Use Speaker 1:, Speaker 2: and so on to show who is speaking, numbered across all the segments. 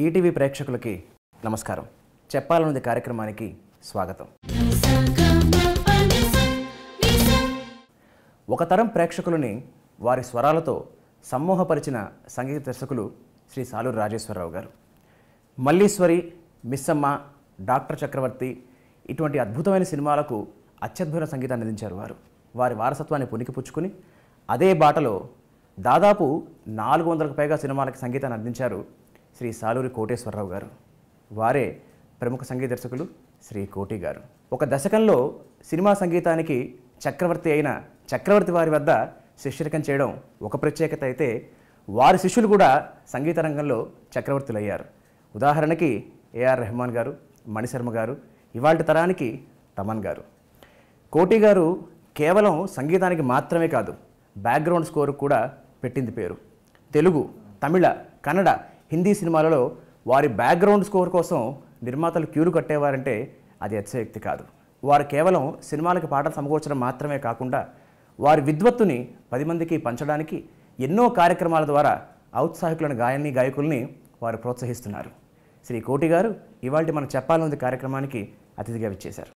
Speaker 1: ETV ప్రేక్షకులకి నమస్కారం. చెప్పాలన్నది కార్యక్రమానికి స్వాగతం. ఒక తరం ప్రేక్షకులని వారి స్వరాలతో సమ్మోహపరిచిన సంగీత దర్శకులు శ్రీ సాలూరు రాజేశ్వరరావు గారు. మల్లీశ్వరి, మిస్సమ్మ, డాక్టర్ చక్రవర్తి ఇటువంటి అద్భుతమైన సినిమాలకు అత్యద్భుత సంగీతాన్ని అందించారు. వారి వారసత్వాన్ని పుణికిపుచ్చుకుని అదే బాటలో దాదాపు 400కు పైగా సినిమాలకు సంగీతాన్ని అందించారు శ్రీ సాలూరి కోటేశ్వరరావు గారు. వారే ప్రముఖ సంగీత దర్శకులు శ్రీ కోటి గారు. ఒక దశకంలో సినిమా సంగీతానికి చక్రవర్తి అయిన చక్రవర్తి వారి వద్ద శిష్యరికం చేయడం ఒక ప్రత్యేకత అయితే, వారి శిష్యులు కూడా సంగీత రంగంలో చక్రవర్తులు అయ్యారు. ఉదాహరణకి ఏఆర్ రెహమాన్ గారు, మణిశర్మ గారు, ఇవాల్టి తరానికి తమన్ గారు. కోటి గారు కేవలం సంగీతానికి మాత్రమే కాదు, బ్యాక్గ్రౌండ్ స్కోర్ కూడా పెట్టింది పేరు. తెలుగు, తమిళ, కన్నడ, హిందీ సినిమాలలో వారి బ్యాక్గ్రౌండ్ స్కోర్ కోసం నిర్మాతలు క్యూలు కట్టేవారంటే అది అతిశయోక్తి కాదు. వారు కేవలం సినిమాలకు పాటలు సమకూర్చడం మాత్రమే కాకుండా వారి విద్వత్తుని 10 మందికి పంచడానికి ఎన్నో కార్యక్రమాల ద్వారా ఔత్సాహికులను గాయకుల్ని వారు ప్రోత్సహిస్తున్నారు. శ్రీ కోటి గారు ఇవాళ మనం చెప్పాలన్నది కార్యక్రమానికి అతిథిగా విచ్చేశారు.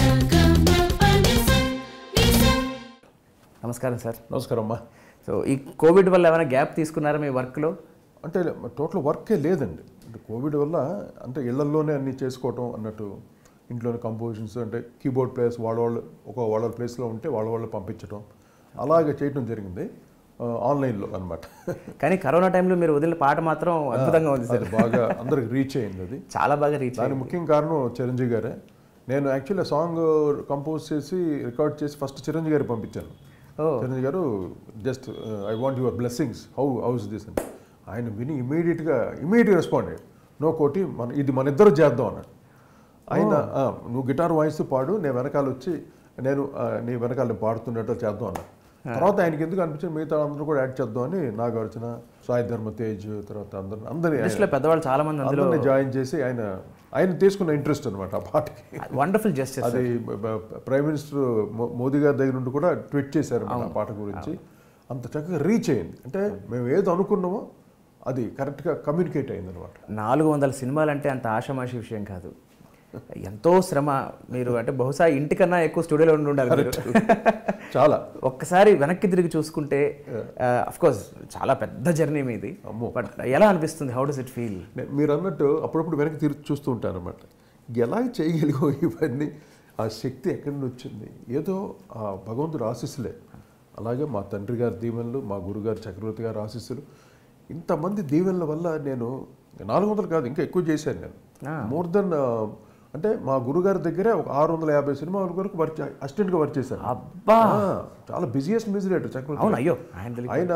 Speaker 1: నమస్కారం సార్.
Speaker 2: నమస్కారం అమ్మా.
Speaker 1: సో ఈ కోవిడ్ వల్ల ఏమైనా గ్యాప్ తీసుకున్నారా మీ వర్క్లో?
Speaker 2: అంటే టోటల్ వర్కే లేదండి. అంటే కోవిడ్ వల్ల అంటే ఇళ్లలోనే అన్నీ చేసుకోవటం అన్నట్టు, ఇంట్లోనే కంపోజిషన్స్ అంటే కీబోర్డ్ ప్లేయర్స్ వాళ్ళ ప్లేస్లో ఉంటే వాళ్ళ పంపించడం అలాగే చేయటం జరిగింది ఆన్లైన్లో అనమాట.
Speaker 1: కానీ కరోనా టైంలో మీరు వదిలిన పాట మాత్రం అద్భుతంగా ఉంది సార్.
Speaker 2: బాగా అందరికి రీచ్ అయింది. అది
Speaker 1: చాలా బాగా రీచ్.
Speaker 2: దానికి ముఖ్యం కారణం చిరంజీవి గారే. నేను యాక్చువల్లీ సాంగ్ కంపోజ్ చేసి రికార్డ్ చేసి ఫస్ట్ చిరంజీవి గారికి పంపించాను. Chiranjeevi garu just I want your blessings, how's this అని. ఆయన విని ఇమీడియట్గా రెస్పాండ్ అయ్యాడు. నో కోటి, ఇది మన ఇద్దరు చేద్దాం అన్నాడు. ఆయన నువ్వు గిటార్ వాయిస్తూ పాడు, నేను వెనకాల వచ్చి నీ వెనకాల పాడుతున్నట్టు చేద్దాం అన్నాడు. తర్వాత ఆయనకి ఎందుకు అనిపించింది మిగతా అందరూ కూడా యాడ్ చేద్దాం అని నాగార్జున, సాయి ధర్మ తేజ్, తర్వాత అందరినీ
Speaker 1: పెద్దవాళ్ళు చాలా మంది
Speaker 2: అందరినీ జాయిన్ చేసి ఆయన తీసుకున్న ఇంట్రెస్ట్ అనమాట ఆ పాటకి.
Speaker 1: Wonderful justice.
Speaker 2: అది ప్రైమ్ మినిస్టర్ మోదీ గారి దగ్గర నుండి కూడా ట్వీట్ చేశారు ఆ పాట గురించి. అంత చక్కగా రీచ్ అయింది. అంటే మేము ఏదో అనుకున్నామో అది కరెక్ట్గా కమ్యూనికేట్ అయింది అనమాట.
Speaker 1: 400 సినిమాలు అంటే అంత ఆషామాషి విషయం కాదు, ఎంతో శ్రమ. మీరు అంటే బహుశా ఇంటికన్నా ఎక్కువ స్టూడియోలో ఉండాలి
Speaker 2: చాలా.
Speaker 1: ఒక్కసారి వెనక్కి తిరిగి చూసుకుంటే అఫ్కోర్స్ చాలా పెద్ద జర్నీ మీది. బట్ ఎలా అనిపిస్తుంది? How does it feel?
Speaker 2: మీరు అన్నట్టు అప్పుడప్పుడు వెనక్కి తిరిగి చూస్తూ ఉంటాను అనమాట. ఎలా చేయగలిగో ఇవన్నీ, ఆ శక్తి ఎక్కడి నుంచి వచ్చింది? ఏదో ఆ భగవంతుడు ఆశీస్సులే. అలాగే మా తండ్రి గారి దీవెనలు, మా గురుగారు చక్రవర్తి గారి ఆశీస్సులు, ఇంతమంది దీవెనల వల్ల నేను 400 కాదు ఇంకా ఎక్కువ చేశాను. నేను మోర్ దెన్ అంటే మా గురుగారి దగ్గరే ఒక 650 సినిమాల వరకు అసిస్టెంట్గా వర్క్ చేశాను.
Speaker 1: అబ్బా,
Speaker 2: చాలా బిజియెస్ట్ మ్యూజిక్ డైరెక్టర్ చక్రవర్తి.
Speaker 1: అయ్యో,
Speaker 2: ఆయన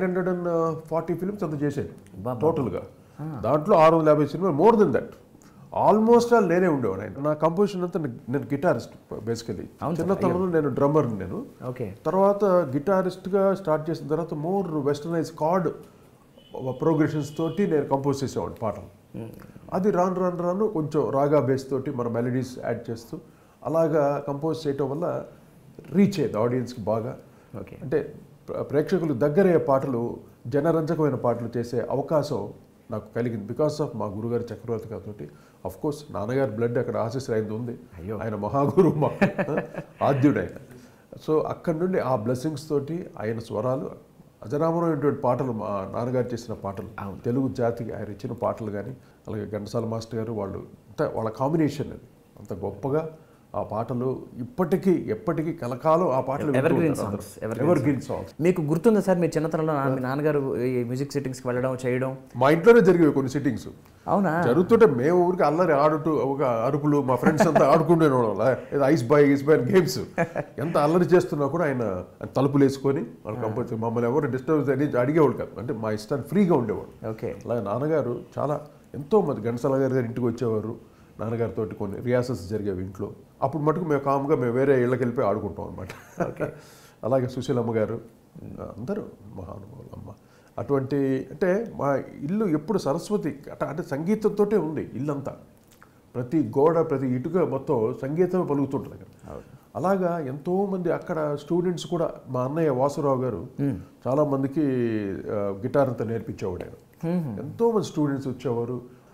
Speaker 2: 940 ఫిల్మ్స్ అంత చేశాడు టోటల్గా. దాంట్లో 650 సినిమాలు, more than that. Almost all నేనే ఉండేవాడు. ఆయన నా కంపోజిషన్ అంతా, నేను గిటారిస్ట్ బేసికలీ. చిన్నతనంలో నేను డ్రమ్మర్. నేను తర్వాత గిటారిస్ట్గా స్టార్ట్ చేసిన తర్వాత మోర్ వెస్టర్నైజ్ కార్డ్ ప్రోగ్రెషన్స్ తోటి నేను కంపోజ్ చేసేవాడు పాటలు. అది రాను కొంచెం రాగా బేస్ తోటి మన మెలడీస్ యాడ్ చేస్తూ అలాగా కంపోజ్ చేయటం వల్ల రీచ్ అయ్యేది ఆడియన్స్కి బాగా. అంటే ప్రేక్షకులకు దగ్గరయ్యే పాటలు, జనరంజకమైన పాటలు చేసే అవకాశం నాకు కలిగింది బికాస్ ఆఫ్ మా గురుగారి చక్రవర్తి గారితోటి. అఫ్ కోర్స్ నాన్నగారి బ్లడ్ అక్కడ ఆశీస్సు అయింది ఉంది. ఆయన మహాగురు, ఆద్యుడు ఆయన. సో అక్కడి నుండి ఆ బ్లెస్సింగ్స్ తోటి ఆయన స్వరాలు, అజరామరమైనటువంటి పాటలు, మా నాన్నగారు చేసిన పాటలు, తెలుగు జాతికి ఆయన ఇచ్చిన పాటలు కానీ, అలాగే ఘంటసాల మాస్టర్ గారు వాళ్ళ కాంబినేషన్ అది అంత గొప్పగా. ఆ పాటలు ఎప్పటికీ కలకాలం ఆ పాటలు ఎవర్ గ్రీన్ సాంగ్స్.
Speaker 1: మీకు గుర్తుందా సార్ మీ చిన్నతనంలో మీ నాన్నగారు మ్యూజిక్ సిట్టింగ్స్కి వెళ్ళడం చేయడం?
Speaker 2: మా ఇంట్లోనే జరిగేవి కొన్ని సిట్టింగ్స్.
Speaker 1: అవునా?
Speaker 2: జరుగుతుంటే మేము ఊరికి అల్లరి ఆడుతూ ఒక అరుపులు, మా ఫ్రెండ్స్ అంతా ఆడుకుంటూనేవాళ్ళం. ఐస్ బాయ్ గేమ్స్ ఎంత అల్లరి చేస్తున్నా కూడా ఆయన తలుపులు వేసుకొని వాళ్ళు కంపల్సరీ మమ్మల్ని ఎవరు డిస్టర్బ్ అని అడిగేవాళ్ళు కాదు. అంటే మా ఇష్టాన్ని ఫ్రీగా ఉండేవాడు. అలాగే నాన్నగారు చాలా ఎంతో మంది, ఘంటసాల గారి ఇంటికి వచ్చేవారు. నాన్నగారితో కొన్ని రిహార్సల్స్ జరిగేవి ఇంట్లో. అప్పుడు మటుకు మేము కామ్గా వేరే ఇళ్ళకి వెళ్ళిపోయి ఆడుకుంటాం అనమాట. అలాగే సుశీలమ్మ గారు, అందరూ మహానుభావులు. అమ్మ అటువంటి, అంటే మా ఇల్లు ఎప్పుడు సరస్వతి అంటే సంగీతంతో ఉంది ఇల్లంతా. ప్రతి గోడ, ప్రతి ఇటుక మొత్తం సంగీతమే పలుకుతుంటుంది అక్కడ. అలాగా ఎంతోమంది అక్కడ స్టూడెంట్స్ కూడా. మా అన్నయ్య వాసురావు గారు చాలామందికి గిటార్ అంతా నేర్పించేవాడు ఆయన. ఎంతోమంది స్టూడెంట్స్ వచ్చేవారు.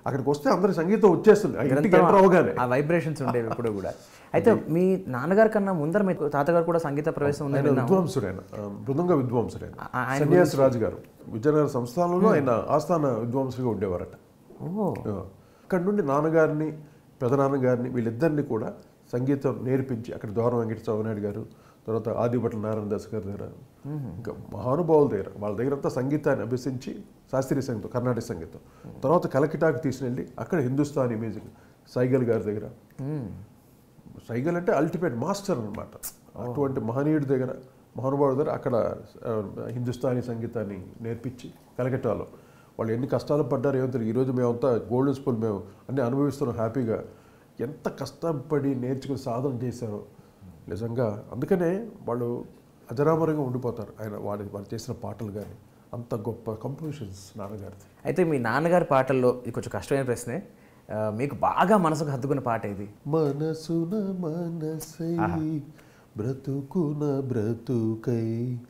Speaker 2: అక్కడికి వస్తే అందరి సంగీతం వచ్చేస్తుంది ఇంటికి ఎంటర్ అవగానే.
Speaker 1: ఆ వైబ్రేషన్స్ ఉండేవి ఎప్పుడు కూడా. అయితే మీ నాన్నగారి కన్నా ముందర మీ తాతగారు కూడా సంగీత ప్రవేశం ఉంది.
Speaker 2: ఆయన విద్వాంసుడైన, మృదంగ విద్వాంసుడైన సన్యాసి రాజు గారు విజయనగర సంస్థానంలో ఆయన ఆస్థాన విద్వాంసుగా ఉండేవారట. అక్కడ నుండి నాన్నగారిని పెదనాన్నగారిని వీళ్ళిద్దరిని కూడా సంగీతం నేర్పించి అక్కడ ద్వారం వెంకట చౌనాయుడు గారు, తర్వాత ఆదిభట్ల నారాయణ దాస్ గారి దగ్గర, ఇంకా మహానుభావుల దగ్గర, వాళ్ళ దగ్గర అంతా సంగీతాన్ని అభ్యసించి శాస్త్రీయ సంగీతం, కర్ణాటక సంగీతం, తర్వాత కలకటాకు తీసుకెళ్ళి అక్కడ హిందుస్థానీ మ్యూజిక్ సైగల్ గారి దగ్గర, సైగల్ అంటే అల్టిమేట్ మాస్టర్ అనమాట, అటువంటి మహనీయుడి దగ్గర, మహానుభావుడి దగ్గర అక్కడ హిందుస్థానీ సంగీతాన్ని నేర్పించి కలకటాలో వాళ్ళు ఎన్ని కష్టాలు పడ్డారు ఏమో తెలియదు. ఈరోజు మేమంతా గోల్డెన్ స్పూన్ మేము అన్నీ అనుభవిస్తున్నాం హ్యాపీగా. ఎంత కష్టపడి నేర్చుకుని సాధన చేశారో నిజంగా. అందుకనే వాళ్ళు అజరామరంగా ఉండిపోతారు. ఆయన వాళ్ళు చేసిన పాటలు కానీ అంత గొప్ప కంపోజిషన్స్ నాన్నగారిది.
Speaker 1: అయితే మీ నాన్నగారి పాటల్లో ఇది కొంచెం కష్టమైన ప్రశ్నే, మీకు బాగా మనసుకు హత్తుకున్న పాట ఇది?
Speaker 2: మనసున మనసై బ్రతుకున బ్రతుకై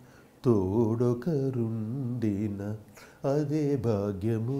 Speaker 2: తోడొకరుండిన అదే భాగ్యము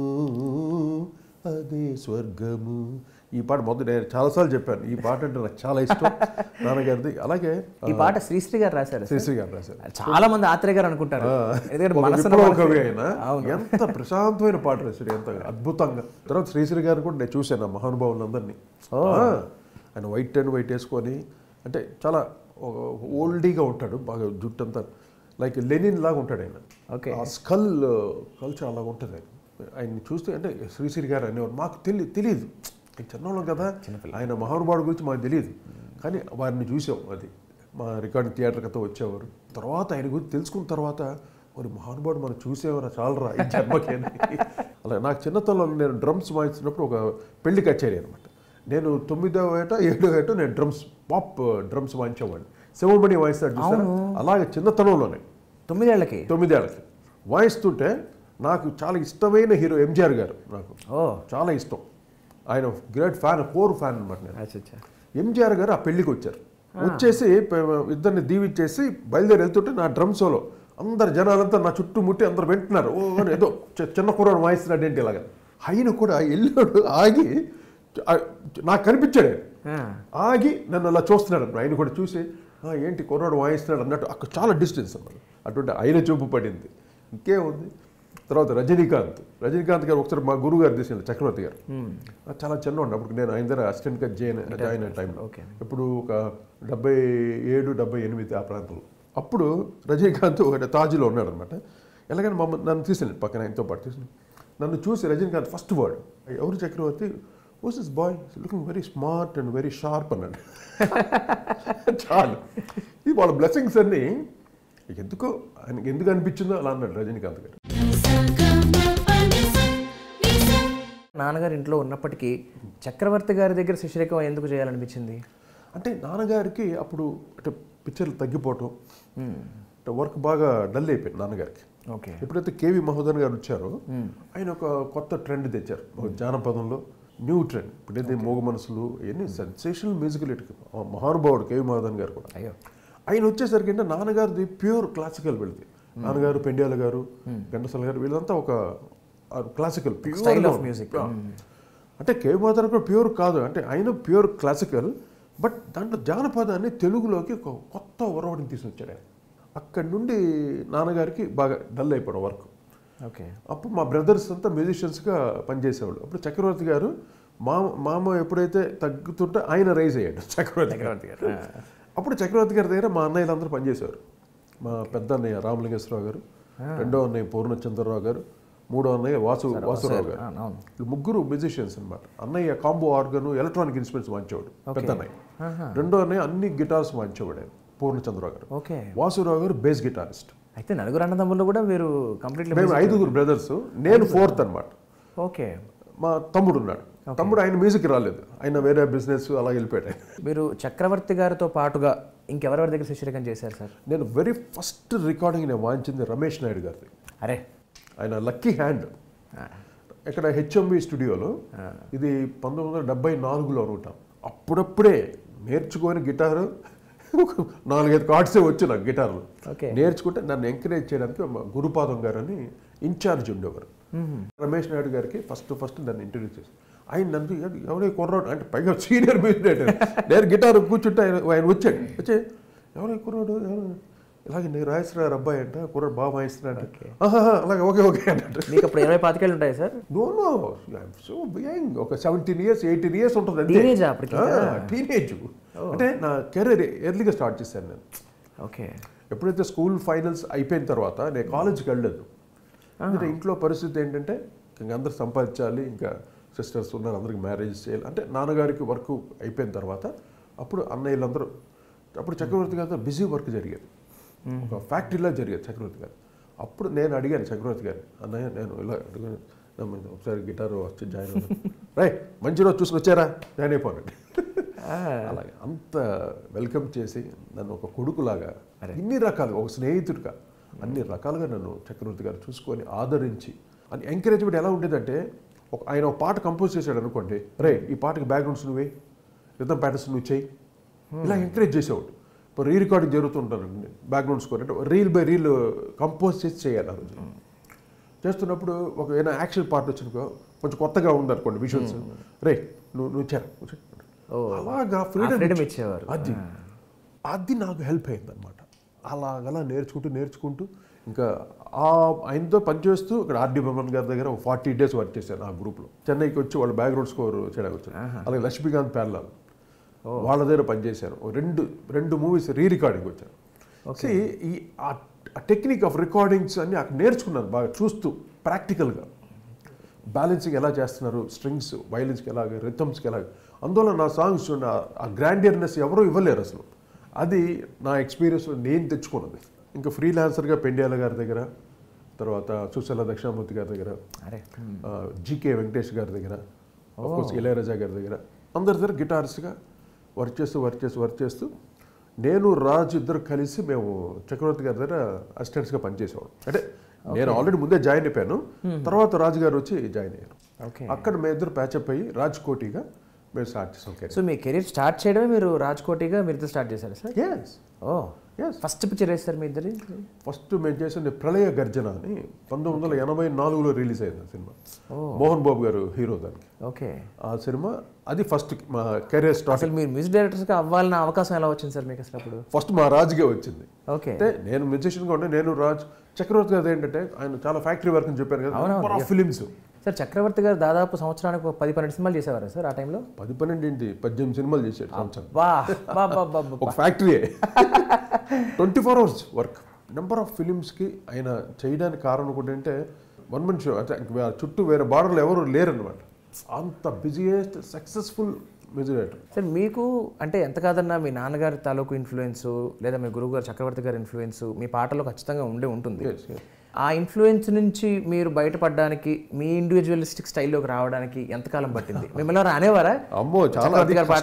Speaker 2: అదే స్వర్గము. ఈ పాట మొదటి నేను చాలాసార్లు చెప్పాను. ఈ పాట అంటే నాకు చాలా ఇష్టం నాన్నగారిది. అలాగే
Speaker 1: ఈ పాట శ్రీశ్రీ గారు రాశారు.
Speaker 2: శ్రీశ్రీ గారు రాశారు.
Speaker 1: చాలా మంది ఆత్రేయ గారు అనుకుంటారు.
Speaker 2: కవి అయినా ఎంత ప్రశాంతమైన పాట రాశాడు, ఎంత అద్భుతంగా. తర్వాత శ్రీశ్రీ గారు కూడా నేను చూశాను మహానుభావులందరినీ. ఆయన వైట్ అండ్ వైట్ వేసుకొని, అంటే చాలా ఓల్డీగా ఉంటాడు, బాగా జుట్టు అంతా లైక్ లెనిన్ లాగా ఉంటాడు ఆయన. ఆ స్కల్ కల్చర్ అలాగా ఉంటుంది. ఆయన్ని చూస్తే అంటే శ్రీశ్రీ గారు అనేవారు. మాకు తెలియదు, చిన్నవాళ్ళం కదా, ఆయన మహానుభావుడు గురించి మాకు తెలియదు, కానీ వారిని చూసాం. అది మా రికార్డింగ్ థియేటర్ కథ వచ్చేవారు. తర్వాత ఆయన గురించి తెలుసుకున్న తర్వాత మరి మహానుభావుడు మనం చూసేవారు చాలరా ఈ జన్మకేని. అలా నాకు చిన్నతనంలో నేను డ్రమ్స్ వాయించినప్పుడు ఒక పెళ్లి కచేరీ అనమాట. నేను 9వ ఏట 7వ ఏట నేను పాప్ డ్రమ్స్ వాయించేవాడిని. శివమణి వాయిస్తాడు చూసారా, అలాగే చిన్నతనంలోనే
Speaker 1: 9 ఏళ్ళకి
Speaker 2: వాయిస్తుంటే నాకు చాలా ఇష్టమైన హీరో ఎంజిఆర్ గారు. నాకు చాలా ఇష్టం, ఆయన గ్రేట్ ఫ్యాన్, కోర్ ఫ్యాన్ అనమాట నేను. ఎంజిఆర్ గారు ఆ పెళ్లికి వచ్చేసి ఇద్దరిని దీవిచ్చేసి బయలుదేరి వెళ్తుంటే నా డ్రమ్ సోలో అందరు జనాలంతా నా చుట్టూ ముట్టి అందరు వింటున్నారు. ఏదో చిన్న కుర్రాడు వాయిస్తున్నాడు ఏంటి ఇలాగా. ఆయన కూడా వెళ్ళాడు, ఆగి నాకు కనిపించాడు, ఆగి నన్ను అలా చూస్తున్నాడు. ఆయన కూడా చూసి ఏంటి కుర్రాడు వాయిస్తున్నాడు అన్నట్టు. అక్కడ చాలా డిస్టెన్స్ అన్నమాట. అటువంటి ఆయన చూపు పడింది. ఇంకేముంది, తర్వాత రజనీకాంత్ గారు ఒకసారి మా గురువు గారు తీసుకెళ్ళి చక్రవర్తి గారు. చాలా చిన్నవాడిని అప్పుడు, నేను ఆయన దగ్గర అసిస్టెంట్గా జాయిన్ అయిన టైంలో, ఇప్పుడు ఒక 77, 78 ఆ ప్రాంతంలో. అప్పుడు రజనీకాంత్ ఒక తాజీలో ఉన్నాడు అనమాట. ఎలాగైనా నన్ను తీసుకెళ్ళి పక్కన ఆయనతో పాటు తీసుకుని నన్ను చూసి రజనీకాంత్ ఫస్ట్ వర్డ్, ఎవరు Chakravarthy, was this boy looking very smart and very sharp అన్నాడు. చాలు, ఇది వాళ్ళ బ్లెస్సింగ్స్ అన్నీ. ఎందుకు ఆయనకి ఎందుకు అనిపించిందో అలా అన్నాడు రజనీకాంత్ గారు.
Speaker 1: నాన్నగారు ఇంట్లో ఉన్నప్పటికీ చక్రవర్తి గారి దగ్గర శిష్యరికం ఎందుకు చేయాలనిపించింది?
Speaker 2: అంటే నాన్నగారికి అప్పుడు అంటే పిక్చర్లు తగ్గిపోవటం, వర్క్ బాగా డల్ అయిపోయింది నాన్నగారికి. ఎప్పుడైతే కేవి మహోదన్ గారు వచ్చారో ఆయన ఒక కొత్త ట్రెండ్ తెచ్చారు, ఒక జానపదంలో న్యూ ట్రెండ్. ఇప్పుడైతే మోగ మనసులు ఇవన్నీ సెన్సేషనల్ మ్యూజికల్ మహానుభావుడు కేవి మహోదన్ గారు కూడా. ఆయన వచ్చేసరికి అంటే నాన్నగారిది ప్యూర్ క్లాసికల్ వెళ్తే, నాన్నగారు పెండ్యాల గారు, ఘంటసాల గారు వీళ్ళంతా ఒక క్లాసికల్ ప్యూర్
Speaker 1: మ్యూజిక్.
Speaker 2: అంటే కేవి మహోదన్ కూడా ప్యూర్ కాదు, అంటే ఆయన ప్యూర్ క్లాసికల్, బట్ దాంట్లో జానపదాన్ని తెలుగులోకి ఒక కొత్త ఒరవడిని తీసుకొచ్చాడు ఆయన. అక్కడి నుండి నాన్నగారికి బాగా డల్ అయిపోవడం వర్క్. అప్పుడు మా బ్రదర్స్ అంతా మ్యూజిషియన్స్గా పనిచేసేవాళ్ళు. అప్పుడు చక్రవర్తి గారు మామ ఎప్పుడైతే తగ్గుతుంటే ఆయన రైజ్ అయ్యాడు చక్రవర్తి గారు. అప్పుడు చక్రవర్తి గారి దగ్గర మా అన్నయ్యలందరూ పనిచేసేవారు. మా పెద్ద అన్నయ్య రామలింగేశ్వరరావు గారు, రెండో అన్నయ్య పూర్ణచంద్రరావు గారు, మూడో అన్నయ్య వాసురావు గారు. ముగ్గురు మ్యూజిషియన్స్ అనమాట. అన్నయ్య కాంబో ఆర్గన్, ఎలక్ట్రానిక్ ఇన్స్ట్రుమెంట్స్ వాయించేవాడు పెద్ద అన్నయ్య. రెండో అన్నయ్య అన్ని గిటార్స్ వాయించేవాడు ఆయన, పూర్ణచంద్రరావు గారు. వాసురావు గారు బేస్ గిటారిస్ట్.
Speaker 1: అయితే నలుగురు అన్నదమ్ములు కూడా మీరు కంప్లీట్లీ?
Speaker 2: మేము 5 బ్రదర్స్, నేను 4th అనమాట. మా తమ్ముడు ఉన్నాడు. తమ్ముడు ఆయన మ్యూజిక్ రాలేదు, ఆయన వేరే బిజినెస్ అలా వెళ్ళిపోయాడు.
Speaker 1: మీరు చక్రవర్తి గారితో పాటుగా ఇంకెవరెవరి దగ్గర శిష్యరికం చేశారు సార్?
Speaker 2: నేను వెరీ ఫస్ట్ రికార్డింగ్ నేను వాయించింది రమేష్ నాయుడు గారిది.
Speaker 1: అరే,
Speaker 2: ఆయన లక్కీ హ్యాండ్ ఇక్కడ HMV స్టూడియోలో. ఇది 1974లో అనుకుంటాం. అప్పుడప్పుడే నేర్చుకొని గిటారు 4-5 కార్డ్సే వచ్చు నాకు గిటార్లు. నేర్చుకుంటే నన్ను ఎంకరేజ్ చేయడానికి మా గురుపాదం గారు అని ఇన్ఛార్జ్ ఉండేవారు. రమేష్ నాయుడు గారికి ఫస్ట్ నన్ను ఇంట్రడ్యూస్ చేశాను. ఆయన నన్ను ఎవరో కుర్రాడు అంటే పైగా సీనియర్ మ్యూజిక్ డైరెక్టర్, నేను గిటార్ కూర్చుంటే ఆయన వచ్చి ఎవరో కుర్రాడు ఇలాగే నేను రాయిస్తున్నారు అబ్బాయి అంట, కుర్రాడు బాగా వాయిస్తున్నాడు, అలాగే ఓకే అంటే.
Speaker 1: మీకు అప్పుడు 20-25 ఉంటాయి సార్?
Speaker 2: నో సో యంగ్, ఒక 17 years 18 years ఉంటుంది. టీనేజ్ అంటే నా కెరీర్ ఎర్లీగా స్టార్ట్ చేశాను నేను.
Speaker 1: ఓకే.
Speaker 2: ఎప్పుడైతే స్కూల్ ఫైనల్స్ అయిపోయిన తర్వాత నేను కాలేజ్కి వెళ్ళలేదు. అంటే ఇంట్లో పరిస్థితి ఏంటంటే ఇంకా అందరు సంపాదించాలి, ఇంకా సిస్టర్స్ ఉన్నారు, అందరికి మ్యారేజ్ చేయాలి. అంటే నాన్నగారికి వర్క్ అయిపోయిన తర్వాత అప్పుడు అన్నయ్యలందరూ, అప్పుడు చక్రవర్తి గారితో బిజీ వర్క్ జరిగేది, ఒక ఫ్యాక్టరీలా జరిగేది చక్రవర్తి గారు. అప్పుడు నేను అడిగాను చక్రవర్తి గారిని, అన్నయ్య నేను ఇలా అడిగాను, ఒకసారి గిటార్ వచ్చి జాయిన్ అవ్వను, రైట్ మంచి రోజు చూసుకు వచ్చారా జాయిన్ అయిపోనండి. అలాగే అంత వెల్కమ్ చేసి నన్ను ఒక కొడుకులాగా ఇన్ని రకాలుగా, ఒక స్నేహితుడిగా అన్ని రకాలుగా నన్ను చక్రవర్తి గారు చూసుకొని ఆదరించి, అని ఎంకరేజ్మెంట్ ఎలా ఉండేదంటే, ఆయన ఒక పాట కంపోజ్ చేశాడు అనుకోండి, రే ఈ పాటకి బ్యాక్గ్రౌండ్స్ నువ్వే, రిథమ్ ప్యాటర్న్స్ నువ్వు చేయి, ఇలా ఎంకరేజ్ చేసేవాడు. ఇప్పుడు రీ రికార్డింగ్ జరుగుతుంటారండి, బ్యాక్గ్రౌండ్ స్కోర్ అంటే రీల్ బై రీల్ కంపోజ్ చేసి చేయాలి. ఆ రోజు చేస్తున్నప్పుడు ఒక ఏదైనా యాక్షన్ పార్ట్ వచ్చిన కొంచెం కొత్తగా ఉందనుకోండి విజువల్స్, రే నువ్వు చేరా, అలాగా ఫ్రీడమ్
Speaker 1: ఇచ్చేవారు.
Speaker 2: అది నాకు హెల్ప్ అయింది అనమాట. అలాగలా నేర్చుకుంటూ ఇంకా ఆయనతో పనిచేస్తూ ఇక్కడ ఆర్డి బొమ్మన్ గారి దగ్గర 40 days వర్క్ చేశాను ఆ గ్రూప్లో. చెన్నైకి వచ్చి వాళ్ళ బ్యాక్గ్రౌండ్ స్కోర్ చేయడానికి వచ్చాను. అలాగే లక్ష్మీకాంత్ పేర్లాల్ వాళ్ళ దగ్గర పనిచేశాను. రెండు మూవీస్ రీ రికార్డింగ్ వచ్చాను. ఈ టెక్నిక్ ఆఫ్ రికార్డింగ్స్ అన్ని అక్కడ నేర్చుకున్నాను బాగా, చూస్తూ ప్రాక్టికల్గా బ్యాలెన్సింగ్ ఎలా చేస్తున్నారు, స్ట్రింగ్స్ వైలిన్స్కి ఎలాగ, రిథమ్స్కి ఎలాగ. అందువల్ల నా సాంగ్స్ ఆ గ్రాండియర్నెస్ ఎవరూ ఇవ్వలేరు అసలు. అది నా ఎక్స్పీరియన్స్లో నేను తెచ్చుకున్నది. ఇంకా ఫ్రీలాన్సర్గా పెండ్యాల గారి దగ్గర, తర్వాత సుశల దక్షిణామూర్తి గారి దగ్గర, జీకే వెంకటేష్ గారి దగ్గర, ఆఫ్కోర్స్ ఇళయరాజా గారి దగ్గర, అందరి దగ్గర గిటార్స్గా వర్క్ చేస్తూ నేను రాజు ఇద్దరు కలిసి మేము చక్రవర్తి గారి దగ్గర అసిస్టెంట్స్గా పనిచేసేవాడు. అంటే నేను ఆల్రెడీ ముందే జాయిన్ అయిపోయాను, తర్వాత రాజు గారు వచ్చి జాయిన్ అయ్యారు. అక్కడ మేము ఇద్దరు ప్యాచప్ అయ్యి రాజ్కోటిగా మేము స్టార్ట్ చేసాం.
Speaker 1: సో మీ కెరీర్ స్టార్ట్ చేయడమే మీరు రాజ్కోటిగా మీరు స్టార్ట్ చేశారు సార్? ఫస్ట్ పిక్చర్ వేస్తారు మీ ఇద్దరు?
Speaker 2: ఫస్ట్ మేము చేసిన ప్రళయ గర్జన అని 1984లో రిలీజ్ అయింది సినిమా. మోహన్ బాబు గారు హీరో దానికి.
Speaker 1: ఓకే.
Speaker 2: ఆ సినిమా అది ఫస్ట్ మా కెరీర్ స్టార్ట్.
Speaker 1: అసలు మీరు మ్యూజిక్ డైరెక్టర్స్గా అవ్వాలన్న అవకాశం ఎలా వచ్చింది సార్ మీకు అసలు అప్పుడు?
Speaker 2: ఫస్ట్ మా రాజుగా వచ్చింది.
Speaker 1: ఓకే.
Speaker 2: అంటే నేను మ్యూజిషియన్గా ఉంటే నేను రాజ్, చక్రవర్తి గారు ఏంటంటే ఆయన చాలా ఫ్యాక్టరీ వర్క్ అని చెప్పారు కదా, ఫిలిమ్స్.
Speaker 1: సార్ చక్రవర్తి గారు దాదాపు సంవత్సరానికి 10-12 సినిమాలు చేసేవారు సార్ ఆ టైంలో?
Speaker 2: 10-12 ఏంటి, 18 సినిమాలు చేశాడు సంవత్సరం.
Speaker 1: ఒక
Speaker 2: factory 24 hours work. Number of ఫిలిమ్స్కి ఆయన చేయడానికి కారణం కూడా అంటే వన్ మన్ షో, అంటే చుట్టూ వేరే బార్డర్లు ఎవరు లేరన్నమాట. అంత busiest successful music director.
Speaker 1: Sir మీకు అంటే ఎంత కాదన్నా మీ నాన్నగారి తాలూకు ఇన్ఫ్లుయెన్స్ లేదా మీ గురువు గారు చక్రవర్తి గారి ఇన్ఫ్లుయెన్స్ మీ పాటలో ఖచ్చితంగా ఉంటుంది. ఆ ఇన్ఫ్లుయెన్స్ నుంచి మీరు బయటపడడానికి, మీ ఇండివిజువలిస్టిక్ స్టైల్లోకి రావడానికి ఎంతకాలం పట్టింది? మిమ్మల్ని ఎవరు అనేవారా?
Speaker 2: అమ్మో చాలా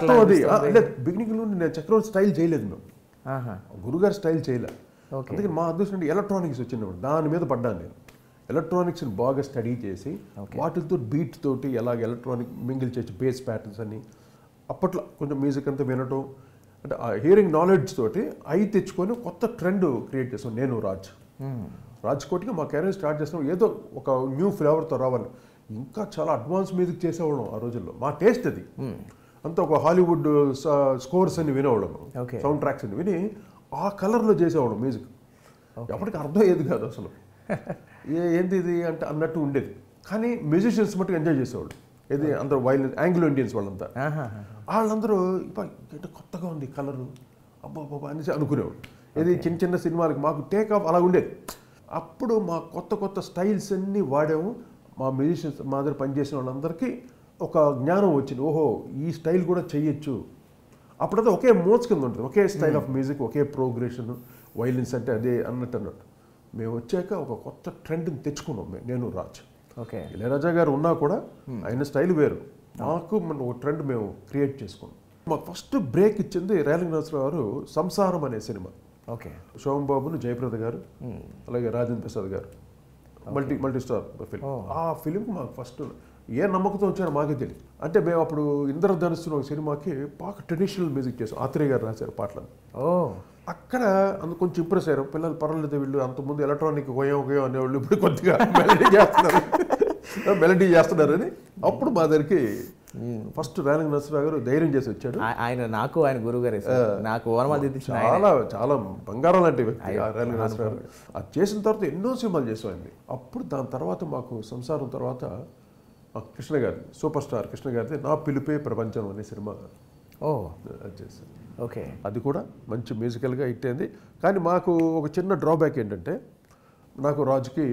Speaker 2: బిగినింగ్ నుండి నేను చక్రవర్తి స్టైల్ చేయలేదు మేము, గురుగారు స్టైల్ చేయలేదు. అందుకని మా అదృష్టం ఎలక్ట్రానిక్స్ వచ్చినప్పుడు దాని మీద పడ్డాను నేను. ఎలక్ట్రానిక్స్ని బాగా స్టడీ చేసి వాటితో బీట్ తోటి ఎలాగ ఎలక్ట్రానిక్ మింగిల్ చేసి బేస్ ప్యాటర్న్స్ అని అప్పట్లో కొంచెం మ్యూజిక్ అంతా వినటం, అంటే ఆ హియరింగ్ నాలెడ్జ్ తోటి అవి తెచ్చుకొని కొత్త ట్రెండ్ క్రియేట్ చేస్తాం. నేను రాజ్కోటిగా మా కెరీర్ స్టార్ట్ చేస్తాం. ఏదో ఒక న్యూ ఫ్లేవర్తో రావాలి, ఇంకా చాలా అడ్వాన్స్ మ్యూజిక్ చేసేవాళ్ళం ఆ రోజుల్లో. మా టేస్ట్ అది అంతా ఒక హాలీవుడ్ స్కోర్స్ అని వినేవాళ్ళం, సౌండ్ ట్రాక్స్ అని విని ఆ కలర్లో చేసేవాళ్ళం మ్యూజిక్. ఎప్పటికీ అర్థం అయ్యేది కాదు అసలు, ఏంది ఇది అంటే అన్నట్టు ఉండేది. కానీ మ్యూజిషియన్స్ మట్టుకు ఎంజాయ్ చేసేవాళ్ళు. ఇది అందరూ వైలెన్స్ ఆంగ్లో ఇండియన్స్ వాళ్ళంతా, వాళ్ళందరూ ఇట్లా కొత్తగా ఉంది కలరు అబ్బాబ్బా అనేసి అనుకునేవాడు. ఇది చిన్న చిన్న సినిమాలకి మాకు టేక్ ఆఫ్ అలా ఉండేది. అప్పుడు మా కొత్త స్టైల్స్ అన్నీ వాడాము. మా మ్యూజిషియన్స్ మా దగ్గర పనిచేసిన వాళ్ళందరికీ ఒక జ్ఞానం వచ్చింది, ఓహో ఈ స్టైల్ కూడా చెయ్యొచ్చు. అప్పుడైతే ఒకే మోడ్స్ కింద ఉంటుంది, ఒకే స్టైల్ ఆఫ్ మ్యూజిక్, ఒకే ప్రోగ్రెషన్, వైలెన్స్ అంటే అదే అన్నట్టు. మేము వచ్చాక ఒక కొత్త ట్రెండ్ని తెచ్చుకున్నాం నేను రాజ్.
Speaker 1: ఓకే.
Speaker 2: ఇళయరాజా గారు ఉన్నా కూడా ఆయన స్టైల్ వేరు, మాకు మనం ఒక ట్రెండ్ మేము క్రియేట్ చేసుకున్నాం. మాకు ఫస్ట్ బ్రేక్ ఇచ్చింది రేలంగి నరసరావు గారు సంసారం అనే సినిమా.
Speaker 1: ఓకే.
Speaker 2: శోభన్ బాబును జయప్రద గారు అలాగే రాజేంద్ర ప్రసాద్ గారు మల్టీ స్టార్ ఫిల్మ్. ఆ ఫిలింకి మాకు ఫస్ట్ ఏ నమ్మకంతో వచ్చారో మాకే తెలియదు. అంటే మేము అప్పుడు ఇంద్రధనుస్సు ఒక సినిమాకి బాగా ట్రెడిషనల్ మ్యూజిక్ చేసాం, ఆత్రేయ గారు రాశారు పాటలను. అక్కడ అందుకు కొంచెం ఇంప్రెస్ అయ్యారు పిల్లలు, పర్వాలేదు వీళ్ళు అంతకుముందు ఎలక్ట్రానిక్ గోయం అనేవాళ్ళు ఇప్పుడు కొద్దిగా మెలడీ చేస్తున్నారు మెలడీ చేస్తున్నారని అప్పుడు మా దగ్గరికి ఫస్ట్ రేలంగి నరసింహరావు గారు ధైర్యం చేసి వచ్చాడు.
Speaker 1: ఆయన గురువు గారు నాకు
Speaker 2: చాలా చాలా బంగారం లాంటి వ్యక్తి రేలంగి నరసింహరావు గారు. అది చేసిన తర్వాత ఎన్నో సినిమాలు చేసామండి. అప్పుడు దాని తర్వాత మాకు సంసారం తర్వాత కృష్ణ గారి సూపర్ స్టార్ కృష్ణ గారిది నా పిలుపే ప్రపంచం అనే సినిమా చేశాను.
Speaker 1: ఓకే,
Speaker 2: అది కూడా మంచి మ్యూజికల్గా హిట్ అయింది. కానీ మాకు ఒక చిన్న డ్రాబ్యాక్ ఏంటంటే నాకు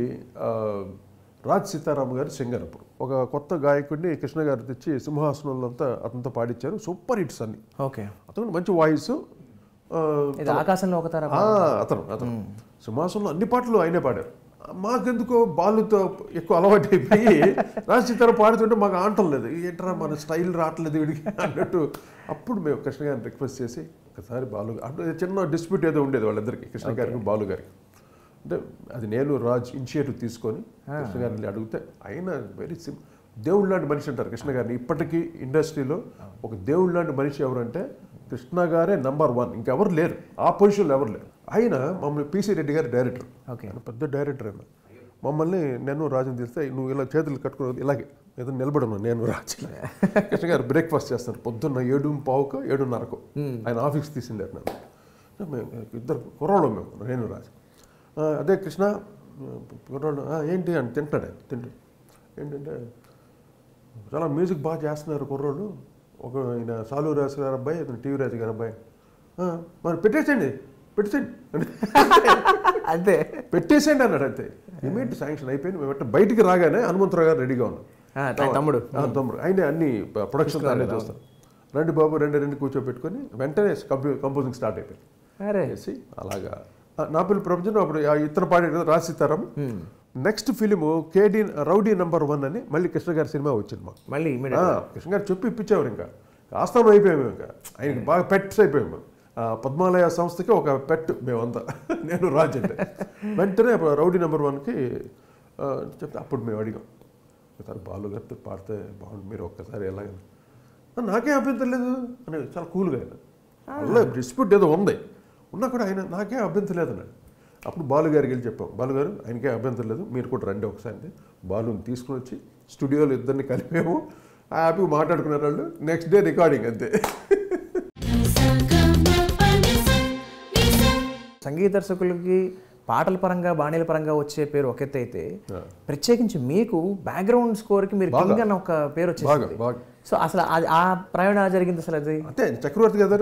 Speaker 2: రాజ్ సీతారాం గారు సింగర్. అప్పుడు ఒక కొత్త గాయకుడిని కృష్ణ గారు తెచ్చి సింహాసనంలో అంతా అతనితో పాడించారు. సూపర్ హిట్స్ అన్ని.
Speaker 1: ఓకే,
Speaker 2: అతను మంచి వాయిస్.
Speaker 1: ఆకాశంలో
Speaker 2: అతను సింహాసనంలో అన్ని పాటలు ఆయనే పాడారు. మాకెందుకో బాలుతో ఎక్కువ అలవాటు అయిపోయి రాజ్ సీతారాం పాడుతుంటే మాకు ఆంటం లేదు, ఏంట్రా మన స్టైల్ రావట్లేదు వీడికి అన్నట్టు. అప్పుడు మేము కృష్ణ గారిని రిక్వెస్ట్ చేసి ఒకసారి బాలు అంటే చిన్న డిస్ప్యూట్ ఏదో ఉండేది వాళ్ళిద్దరికి, కృష్ణ గారికి బాలు గారికి. అంటే అది నేను రాజ్ ఇనిషియేటివ్ తీసుకొని కృష్ణ గారిని అడిగితే ఆయన వెరీ దేవుడు లాంటి మనిషి అంటారు కృష్ణ గారిని. ఇప్పటికీ ఇండస్ట్రీలో ఒక దేవుడు లాంటి మనిషి ఎవరంటే కృష్ణ గారే నంబర్ 1, ఇంకెవరు లేరు, ఆ పొజిషన్లో ఎవరు లేరు. ఆయన మమ్మల్ని పిసి రెడ్డి గారి డైరెక్టర్, పెద్ద డైరెక్టర్. ఆయన మమ్మల్ని నేను రాజుని తెలిస్తే నువ్వు ఇలా చేతులు కట్టుకుని ఇలాగే ఏదో నిలబడను నేను రాజు. కృష్ణ గారు బ్రేక్ఫాస్ట్ చేస్తారు పొద్దున్న 7:15 7:30 ఆయన ఆఫీస్కి తీసిండారు నన్ను. మేము ఇద్దరు కుర్రాళ్ళు మేము, నేను రాజు. అదే కృష్ణ కుర్రాళ్ళు ఏంటి అని తింటాడు ఏంటంటే చాలా మ్యూజిక్ బాగా చేస్తున్నారు కుర్రోళ్ళు. ఒక ఆయన సాలు రాజు గారు అబ్బాయి, అతను టీవీ రాజు గారు అబ్బాయి. మరి పెట్టేసేయండి
Speaker 1: అంతే,
Speaker 2: పెట్టేసేయండి అన్నాడు. అంతే, ఇమీడియట్ శాంక్షన్ అయిపోయింది. మేము బయటికి రాగానే హనుమంతరావు గారు రెడీగా ఉన్నాం. తమ్ముడు ఆయన అన్ని ప్రొడక్షన్ చూస్తాం. రండి బాబు రెండు కూర్చోబెట్టుకొని వెంటనే కంపోజింగ్ స్టార్ట్ అయిపోయింది. అలాగా నా పిల్లలు ప్రపంచంలో అప్పుడు ఇతర పాడే Raj Sitaram. Next film Kedi rowdy number 1 అని మళ్ళీ కృష్ణ గారి సినిమా వచ్చింది మాకు. మళ్ళీ కృష్ణ గారు చెప్పి ఇప్పించేవారు. ఇంకా ఆస్థానం అయిపోయాము, ఇంకా ఆయనకి బాగా పెట్స్ అయిపోయాము. పద్మాలయ సంస్థకి ఒక పెట్ మేమంతా, నేను రాజ్ అంటే. వెంటనే రౌడీ నంబర్ 1కి చెప్తే అప్పుడు మేము అడిగాం, సార్ బాలు గారితో పాడితే బాగుంది, మీరు ఒక్కసారి ఎలాగైనా. నాకేం అభ్యంతరం లేదు అని చాలా కూల్గా ఆయన. అలా డిస్ప్యూట్ ఏదో ఉంది ఉన్నా కూడా ఆయన నాకేం అభ్యంతరం లేదన్నాడు. అప్పుడు బాలు గారికి వెళ్ళి చెప్పాం, బాలు గారు ఆయనకే అభ్యంతరం లేదు, మీరు కూడా రండి ఒకసారి. బాలుని తీసుకుని వచ్చి స్టూడియోలో ఇద్దరిని కలిపేము, హ్యాపీగా మాట్లాడుకున్నారు వాళ్ళు. నెక్స్ట్ డే రికార్డింగ్ అంతే.
Speaker 1: సంగీత దర్శకులకి పాటల పరంగా బాణీల పరంగా వచ్చే పేరు ఒక ఎత్తు అయితే, ప్రత్యేకించి మీకు బ్యాక్గ్రౌండ్ స్కోర్కి మీరు కింగ్ అన్న ఒక పేరు వచ్చేసింది. సో అసలు ఆ ప్రయాణం జరిగింది అసలు అది
Speaker 2: అంటే చక్రవర్తి గారు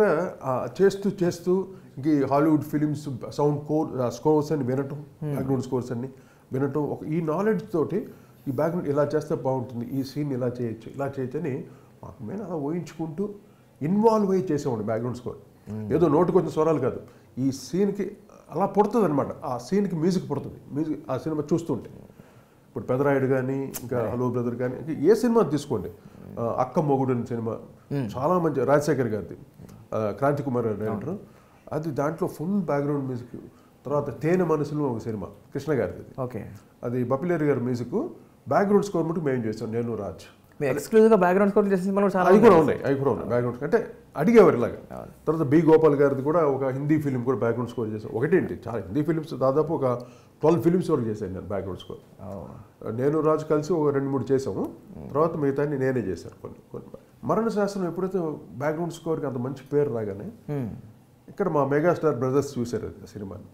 Speaker 2: చేస్తూ ఇంక హాలీవుడ్ ఫిలిమ్స్ సౌండ్ స్కోర్స్ అని వినటం, బ్యాక్గ్రౌండ్ స్కోర్స్ అన్ని వినటం, ఒక ఈ నాలెడ్జ్ తోటి ఈ బ్యాక్గ్రౌండ్ ఇలా చేస్తే బాగుంటుంది, ఈ సీన్ ఇలా చేయొచ్చు అని మాకు మేము అలా ఊహించుకుంటూ ఇన్వాల్వ్ అయ్యి చేసేవాడు బ్యాక్గ్రౌండ్ స్కోర్. ఏదో నోటికి వచ్చిన స్వరాలు కాదు, ఈ సీన్కి అలా పుడుతుంది అనమాట. ఆ సీన్కి మ్యూజిక్ పుడుతుంది. మ్యూజిక్ ఆ సినిమా చూస్తుంటే ఇప్పుడు పెదరాయుడు కానీ ఇంకా హలో బ్రదర్ కానీ ఏ సినిమా తీసుకోండి, అక్క మొగుడు అనే సినిమా చాలా మంచి రాజశేఖర్ గారిది, క్రాంతి కుమార్ డైరెక్టర్. అది దాంట్లో ఫుల్ బ్యాక్గ్రౌండ్ మ్యూజిక్. తర్వాత తేనె మనసులో ఒక సినిమా కృష్ణ గారిది,
Speaker 1: ఓకే, అది
Speaker 2: బపిలేరు గారి మ్యూజిక్. బ్యాక్గ్రౌండ్ స్కోర్ మటుకు మేము చేస్తాం, నేను రాజ్.
Speaker 1: ఎక్స్క్లూజివ్గా బ్యాక్గ్రౌండ్ స్కోర్ చేసిన సినిమాలు చాలా
Speaker 2: అవి కూడా ఉన్నాయి బ్యాక్గ్రౌండ్ అంటే అడిగేవారు ఇలాగా. తర్వాత బి గోపాల్ గారిది కూడా ఒక హిందీ ఫిలిం కూడా బ్యాక్గ్రౌండ్ స్కోర్ చేశాను. ఒకటేంటి చాలా హిందీ ఫిలిమ్స్ దాదాపు ఒక 12 ఫిలిమ్స్ వరకు చేశాను నేను బ్యాక్గ్రౌండ్ స్కోర్. నేను రాజు కలిసి ఒక 2-3 చేసాము. తర్వాత మిగతా నేనే చేశాను కొన్ని. మరణ శాస్త్రం ఎప్పుడైతే బ్యాక్గ్రౌండ్ స్కోర్కి అంత మంచి పేరు రాగానే ఇక్కడ మా మెగాస్టార్ బ్రదర్స్ చూశారు సినిమాని.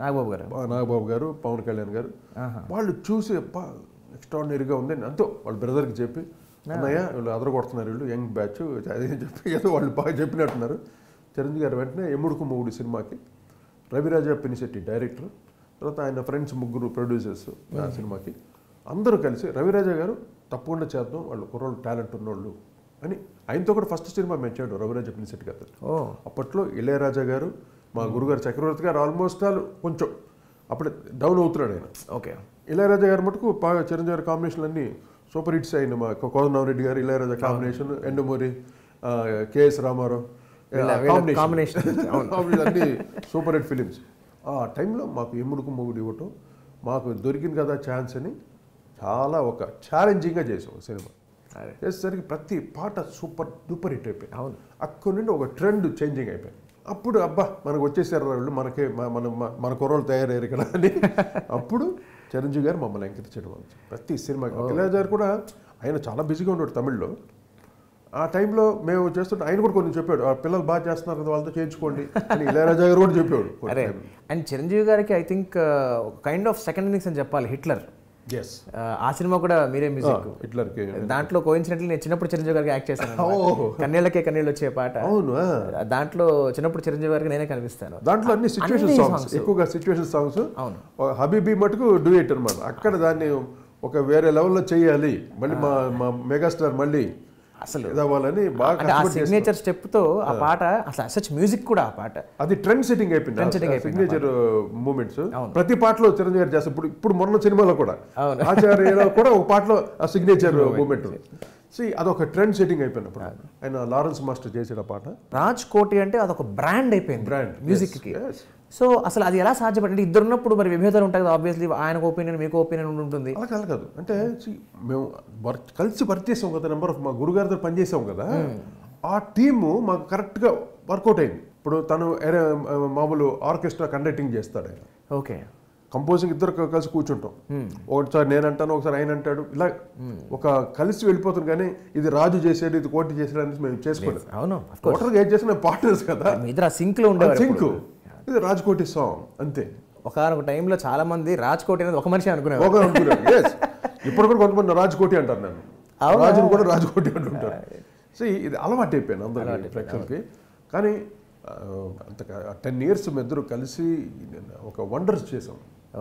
Speaker 2: నాగబాబు గారు, పవన్ కళ్యాణ్ గారు వాళ్ళు చూసి ఎక్స్ట్రాడినరీగా ఉంది అంతే. వాళ్ళ బ్రదర్కి చెప్పి, అన్నయ్య వీళ్ళు అదరగొడుతున్నారు, వీళ్ళు యంగ్ బ్యాచ్ అదే చెప్పి ఏదో వాళ్ళు బాగా చెప్పినట్టున్నారు. చిరంజీవి గారు వెంటనే ఎమ్ముడుకు మొగుడు సినిమాకి రవిరాజా పినిశెట్టి డైరెక్టర్, తర్వాత ఆయన ఫ్రెండ్స్ 3 ప్రొడ్యూసర్స్ ఆ సినిమాకి అందరూ కలిసి రవిరాజా గారు తప్పకుండా చేద్దాం, వాళ్ళు కుర్రోళ్ళు టాలెంట్ ఉన్నోళ్ళు అని ఆయనతో కూడా ఫస్ట్ సినిమా మేము చేయడం రవిరాజా పినిశెట్టి గారు. అప్పట్లో ఇళయరాజా గారు, మా గురుగారు చక్రవర్తి గారు ఆల్మోస్ట్ కొంచెం అప్పుడే డౌన్ అవుతున్నాడు ఆయన.
Speaker 1: ఓకే,
Speaker 2: ఇళయరాజా గారు మటుకు బాగా చిరంజీవి గారి కాంబినేషన్లు అన్నీ సూపర్ హిట్స్ అయిన మా Kodandaramireddy garu Ilaiyaraaja combination, Yandamuri, K S Ramarao combination అన్ని సూపర్ హిట్ ఫిలిమ్స్. ఆ టైంలో మాకు ఎమ్ముడుకు మొగుడు ఇవ్వటం మాకు దొరికింది కదా ఛాన్స్ అని చాలా ఒక ఛాలెంజింగ్గా చేసాం సినిమా. చేసేసరికి ప్రతి పాట సూపర్ డూపర్ హిట్ అయిపోయింది. అవును, అక్కడి నుండి ఒక ట్రెండ్ చేంజింగ్ అయిపోయింది. అప్పుడు అబ్బా మనకు వచ్చేసారు వాళ్ళు, మన కుర్రోళ్ళు తయారయ్యారు ఇక్కడ అని. అప్పుడు చిరంజీవి గారు మమ్మల్ని ఎంకరేజ్ చేయడం వల్ల ప్రతి సినిమాకి ఇళయరాజా గారు కూడా ఆయన చాలా బిజీగా ఉన్నాడు తమిళ్లో. ఆ టైంలో మేము చేస్తుంటే ఆయన కూడా కొన్ని చెప్పాడు, ఆ పిల్లలు బాగా చేస్తున్నారు కదా వాళ్ళతో చేయించుకోండి అని ఇళయరాజా గారు కూడా చెప్పాడు.
Speaker 1: అరే అండ్ చిరంజీవి గారికి I think kind of second innings అని చెప్పాలి హిట్లర్. ఆ సినిమా కూడా మీరే మ్యూజిక్
Speaker 2: హిట్లర్కి.
Speaker 1: దాంట్లో కోయిన్సిడెంట్లీ నేను చిన్నప్పుడు చిరంజీవి గారికి యాక్ట్ చేశాను. కన్నీళ్ళకే కన్నీళ్ళు వచ్చే పాట.
Speaker 2: అవును,
Speaker 1: దాంట్లో చిన్నప్పుడు చిరంజీవి గారికి నేనే కనిపిస్తాను.
Speaker 2: దాంట్లో అన్ని సిచ్యువేషన్ సాంగ్స్, ఎక్కువగా సిచ్యువేషన్ సాంగ్స్.
Speaker 1: అవును,
Speaker 2: హబీబీ మటుకు డూయట్ అనమాట. అక్కడ దాన్ని ఒక వేరే లెవెల్లో చేయాలి, మళ్ళీ మా మెగాస్టార్ మళ్ళీ అసలు ఇదవ్వాలని బాగా
Speaker 1: సిగ్నేచర్ స్టెప్ తో ఆ పాట అసలు సచ్ మ్యూజిక్ కూడా ఆ పాట
Speaker 2: అది ట్రెండ్ సెట్టింగ్ అయిపోయింది. సిగ్నేచర్ మూమెంట్స్ ప్రతి పాటలో చిరంజీవి గారు చేస్తారు. ఇప్పుడు మొన్న సినిమాలో కూడా ఆచార్యలో కూడా ఒక పాటలో ఆ సిగ్నేచర్ మూమెంట్ అదొక ట్రెండ్ సెట్టింగ్ అయిపోయినప్పుడు ఆయన లారెన్స్ మాస్టర్ చేసిన పాట.
Speaker 1: రాజ్ కోటి అంటే అదొక బ్రాండ్ అయిపోయింది
Speaker 2: బ్రాండ్
Speaker 1: మ్యూజిక్ కి. సో అసలు అది ఎలా సాధ్యపడి అంటే ఇద్దరు ఉన్నప్పుడు మరి విభేదాలు ఉంటాయి కదా ఆబ్వియస్లీ, ఆయనకు ఒపీనియన్ మీకు ఒపీనియన్ ఉంటుంది.
Speaker 2: అలా కాదు అంటే మేము కలిసి వర్క్ చేసాం కదా, నెంబర్ ఆఫ్ మా గురుగారితో పనిచేసాం కదా, ఆ టీము మాకు కరెక్ట్గా వర్కౌట్ అయింది. ఇప్పుడు తను మామూలు ఆర్కెస్ట్రా కండక్టింగ్ చేస్తాడు ఆయన.
Speaker 1: ఓకే,
Speaker 2: కంపోజింగ్ ఇద్దరు కలిసి కూర్చుంటాం. ఒకసారి నేను అంటాను, ఒకసారి ఆయన అంటాడు, ఇలా ఒక కలిసి వెళ్ళిపోతుంది. కానీ ఇది రాజు చేసాడు, ఇది కోటి చేసాడు అని మేము చేసుకోలేదు.
Speaker 1: అవును,
Speaker 2: టోటల్గా ఏం చేసిన పార్ట్నర్స్ కదా,
Speaker 1: సింక్ లో ఉండేవారు.
Speaker 2: సింక్ ఇది రాజ్కోటి సాంగ్ అంతే.
Speaker 1: ఒక టైంలో చాలా మంది రాజ్కోటి అనేది ఒక మనిషి అనుకునేవారు.
Speaker 2: ఇప్పుడు కూడా కొంతమంది రాజ్కోటి అంటారు, నన్ను రాజును కూడా రాజ్కోటి అంటుంటారు. సో ఇది అలవాటు అయిపోయాను అందరికీ ప్రేక్షకులకి. కానీ అంత 10 years మేము ఇద్దరు కలిసి ఒక వండర్స్ చేసాం.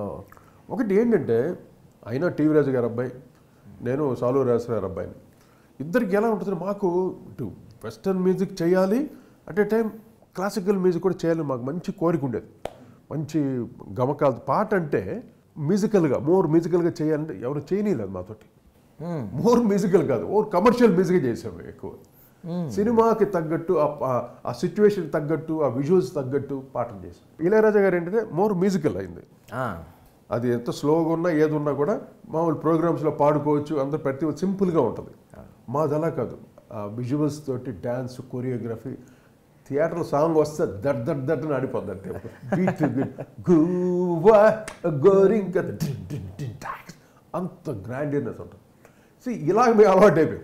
Speaker 2: ఒకటి ఏంటంటే అయినా టీవీ రాజు గారి అబ్బాయి, నేను సాలూరు రాజు గారి అబ్బాయిని. ఇద్దరికి ఎలా ఉంటుంది, మాకు ఇటు వెస్టర్న్ మ్యూజిక్ చేయాలి, at a time classical music కూడా చేయాలి. మాకు మంచి కోరిక ఉండేది. మంచి గమకాలు పాట అంటే మ్యూజికల్గా మోర్ మ్యూజికల్గా చేయాలంటే ఎవరు చేయనీయలేదు మాతోటి. మోర్ మ్యూజికల్ కాదు, ఓర్ కమర్షియల్ మ్యూజిక్ చేసాము ఎక్కువ. సినిమాకి తగ్గట్టు ఆ సిచ్యువేషన్ తగ్గట్టు ఆ విజువల్స్ తగ్గట్టు పాటలు చేసాం. ఇళయరాజా గారు ఏంటంటే మోర్ మ్యూజికల్ అయింది. అది ఎంత స్లోగా ఉన్నా ఏది ఉన్నా కూడా మామూలు ప్రోగ్రామ్స్లో పాడుకోవచ్చు, అందరు ప్రతి సింపుల్గా ఉంటుంది. మాది అలా కాదు, ఆ విజువల్స్ తోటి డ్యాన్స్ కొరియోగ్రఫీ. థియేటర్లో సాంగ్ వస్తే దట్ దట్ దట్ అని ఆడిపోద్ది. అంటే బీట్ గోరింక అంత గ్రాండియర్నెస్ ఉంటుంది. ఇలాగ మేము అలవాటు అయిపోయాం.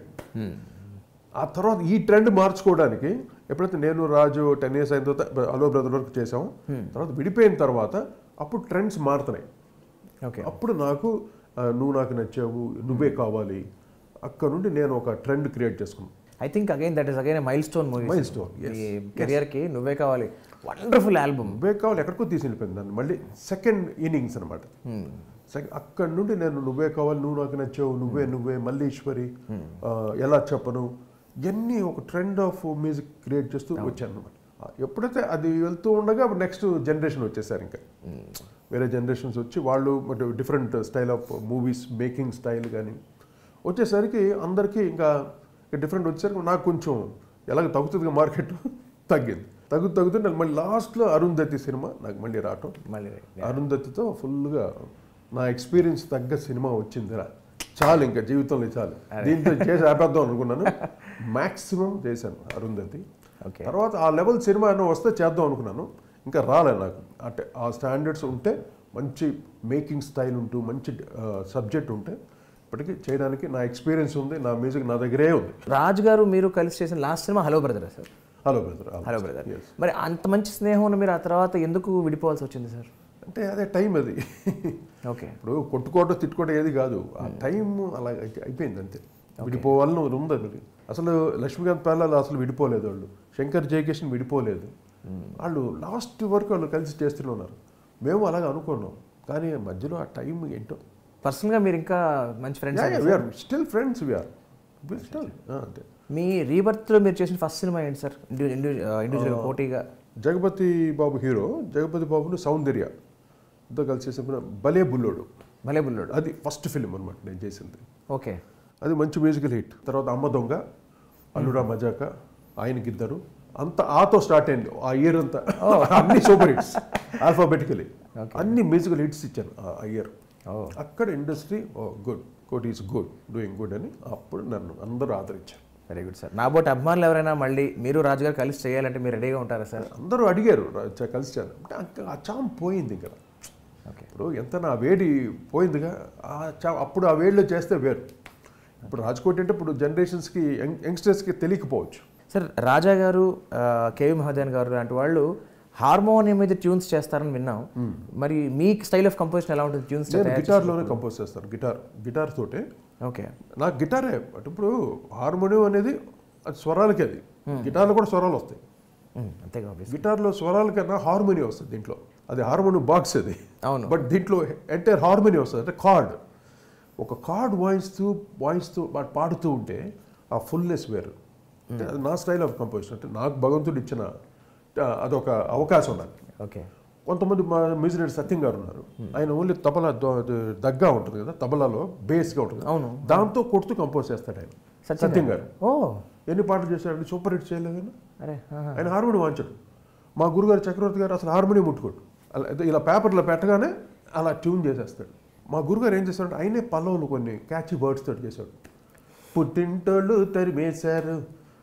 Speaker 2: ఆ తర్వాత ఈ ట్రెండ్ మార్చుకోవడానికి ఎప్పుడైతే నేను రాజు 10 years అయిన తర్వాత హలో బ్రదర్ వరకు చేసాము, తర్వాత విడిపోయిన తర్వాత అప్పుడు ట్రెండ్స్ మారుతున్నాయి. అప్పుడు నాకు నువ్వు నాకు నచ్చావు, నువ్వే కావాలి, అక్కడ నుండి నేను ఒక ట్రెండ్ క్రియేట్ చేసుకున్నాను.
Speaker 1: I think again that is again milestone movie.
Speaker 2: Milestone
Speaker 1: career కి నువ్వే కావాలి వండర్ఫుల్ ఆల్బమ్.
Speaker 2: నువ్వే కావాలి ఎక్కడికో తీసుకెళ్ళిపోయింది దాన్ని, మళ్ళీ సెకండ్ ఇన్నింగ్స్ అనమాట. అక్కడ నుండి నేను నువ్వే కావాలి, నువ్వు నాకు నచ్చావు, నువ్వే మల్లీశ్వరి, ఎలా చెప్పను, ఇవన్నీ ఒక ట్రెండ్ ఆఫ్ మ్యూజిక్ క్రియేట్ చేస్తూ వచ్చాను అనమాట. ఎప్పుడైతే అది వెళ్తూ ఉండగా నెక్స్ట్ జనరేషన్ వచ్చేసారు. ఇంకా వేరే జనరేషన్స్ వచ్చి వాళ్ళు different style of movies making style కానీ వచ్చేసరికి అందరికీ ఇంకా డిఫరెంట్ వచ్చేసరికి నాకు కొంచెం ఎలాగ తగ్గుతుందిగా మార్కెట్ తగ్గింది. తగ్గుతూ నేను మళ్ళీ లాస్ట్లో అరుంధతి సినిమా నాకు మళ్ళీ రావటం. అరుంధతితో ఫుల్గా నా ఎక్స్పీరియన్స్ తగ్గ సినిమా వచ్చిందిరా, చాలు ఇంకా జీవితంలో చాలు, దీంతో చేసి ఆపేద్దాం అనుకున్నాను. మ్యాక్సిమం చేశాను అరుంధతి. తర్వాత ఆ లెవెల్ సినిమా ఏమో వస్తే చేద్దాం అనుకున్నాను, ఇంకా రాలేదు నాకు. అంటే ఆ స్టాండర్డ్స్ ఉంటే, మంచి మేకింగ్ స్టైల్ ఉంటూ, మంచి సబ్జెక్ట్ ఉంటే ఇప్పటికీ చేయడానికి నా ఎక్స్పీరియన్స్ ఉంది, నా మ్యూజిక్ నా దగ్గరే ఉంది.
Speaker 1: రాజు గారు మీరు కలిసి చేసిన లాస్ట్ సినిమా hello brother sir.
Speaker 2: Hello brother.
Speaker 1: మరి అంత మంచి స్నేహం ఉన్న మీరు ఆ తర్వాత ఎందుకు విడిపోవాల్సి వచ్చింది సార్?
Speaker 2: అంటే అదే టైం అది.
Speaker 1: ఓకే,
Speaker 2: ఇప్పుడు కొట్టుకోవడం తిట్టుకోవడం ఏది కాదు, ఆ టైం అలా అయిపోయింది అంతే. విడిపోవాలని ఉంది అది. అసలు లక్ష్మీకాంత్ పేర్లలో అసలు విడిపోలేదు వాళ్ళు, శంకర్ జయకిషన్ విడిపోలేదు, వాళ్ళు లాస్ట్ వరకు వాళ్ళు కలిసి చేస్తూనే ఉన్నారు. మేము అలాగే అనుకున్నాం, కానీ మధ్యలో ఆ టైం ఏంటో.
Speaker 1: పర్సనల్గా మీరు ఇంకా మంచి friends?
Speaker 2: We're still friends, we're still అంతే.
Speaker 1: మీ రీబర్త్లో మీరు చేసిన ఫస్ట్ సినిమా ఏంటి సార్ ఇండివిజువల్ పోటీగా?
Speaker 2: జగపతి బాబు హీరో, జగపతి బాబును సౌందర్య తో కలిసి చేసిన భలే బుల్లోడు. అది ఫస్ట్ ఫిలిం అనమాట నేను చేసింది.
Speaker 1: ఓకే,
Speaker 2: అది మంచి మ్యూజికల్ హిట్. తర్వాత అమ్మ దొంగ, అల్లుడా మజాక, ఆయనకిద్దరు, అంతా ఆతో స్టార్ట్ అయింది ఆ ఇయర్ అంతా. అన్ని సూపర్ హిట్స్ ఆల్ఫాబెటికలీ, అన్ని మ్యూజికల్ హిట్స్ ఇచ్చాను ఆ ఇయర్. అక్కడ industry good, Koti is good, doing good అని అప్పుడు నన్ను అందరూ ఆదరించారు.
Speaker 1: Very good sir. నా బోట్ అభిమానులు ఎవరైనా మళ్ళీ మీరు రాజుగారు కలిసి చేయాలంటే మీరు రెడీగా ఉంటారా సార్?
Speaker 2: అందరూ అడిగారు కలిసి చేయాలి అంటే ఆ చాం పోయింది. ఇంకా ఇప్పుడు ఎంత నా వేడి పోయిందిగా అప్పుడు ఆ వేడిలో చేస్తే వేరు. ఇప్పుడు రాజ్కోటి అంటే ఇప్పుడు జనరేషన్స్కి యంగ్స్టర్స్కి తెలియకపోవచ్చు.
Speaker 1: సార్ రాజా గారు, కేవి మహాదేవన్ గారు లాంటి వాళ్ళు హార్మోనియం మీద ట్యూన్స్ చేస్తారని విన్నాం. మరి మీ స్టైల్ ఆఫ్ కంపోజిషన్ ఎలా ఉంటుంది? ట్యూన్స్
Speaker 2: గిటార్లోనే కంపోజ్ చేస్తాను. గిటార్ తోటే.
Speaker 1: ఓకే, నాకు
Speaker 2: గిటారే. అంటే ఇప్పుడు హార్మోనియం అనేది అది స్వరాలకి, అది గిటార్లో కూడా స్వరాలు వస్తాయి.
Speaker 1: అంతేగా,
Speaker 2: గిటార్లో స్వరాల కన్నా హార్మోనియం వస్తుంది దీంట్లో. అది హార్మోనియం బాక్స్ అది.
Speaker 1: అవును.
Speaker 2: బట్ దీంట్లో ఎంటైర్ హార్మోనియం వస్తుంది. అంటే కార్డ్, ఒక కార్డ్ వాయిస్తూ పాడుతూ ఉంటే ఆ ఫుల్నెస్ వేరు. అది నా స్టైల్ ఆఫ్ కంపోజిషన్. అంటే నాకు భగవంతుడు ఇచ్చిన అదొక అవకాశం నాకు.
Speaker 1: ఓకే.
Speaker 2: కొంతమంది మా మ్యూజిక్ డైరెక్టర్ సత్యం గారు ఉన్నారు. ఆయన ఓన్లీ తబలా దగ్గా ఉంటుంది కదా, తబలాలో బేస్గా ఉంటుంది.
Speaker 1: అవును.
Speaker 2: దాంతో కొడుతూ కంపోజ్ చేస్తాడు ఆయన. సత్యం గారు ఎన్ని పాటలు చేశాడు, సూపర్ హిట్ చేయలేదు. ఆయన హార్మోనియం వాంచాడు. మా గురుగారు చక్రవర్తి గారు అసలు హార్మోనియం ముట్టుకోడు. అలా ఇలా పేపర్లో పెట్టగానే అలా ట్యూన్ చేసేస్తాడు. మా గురుగారు ఏం చేస్తాడంటే ఆయనే పల్లవులు కొన్ని క్యాచీ వర్డ్స్ తోటి చేశాడు. పుట్టింటోళ్ళు తరిమేశారు,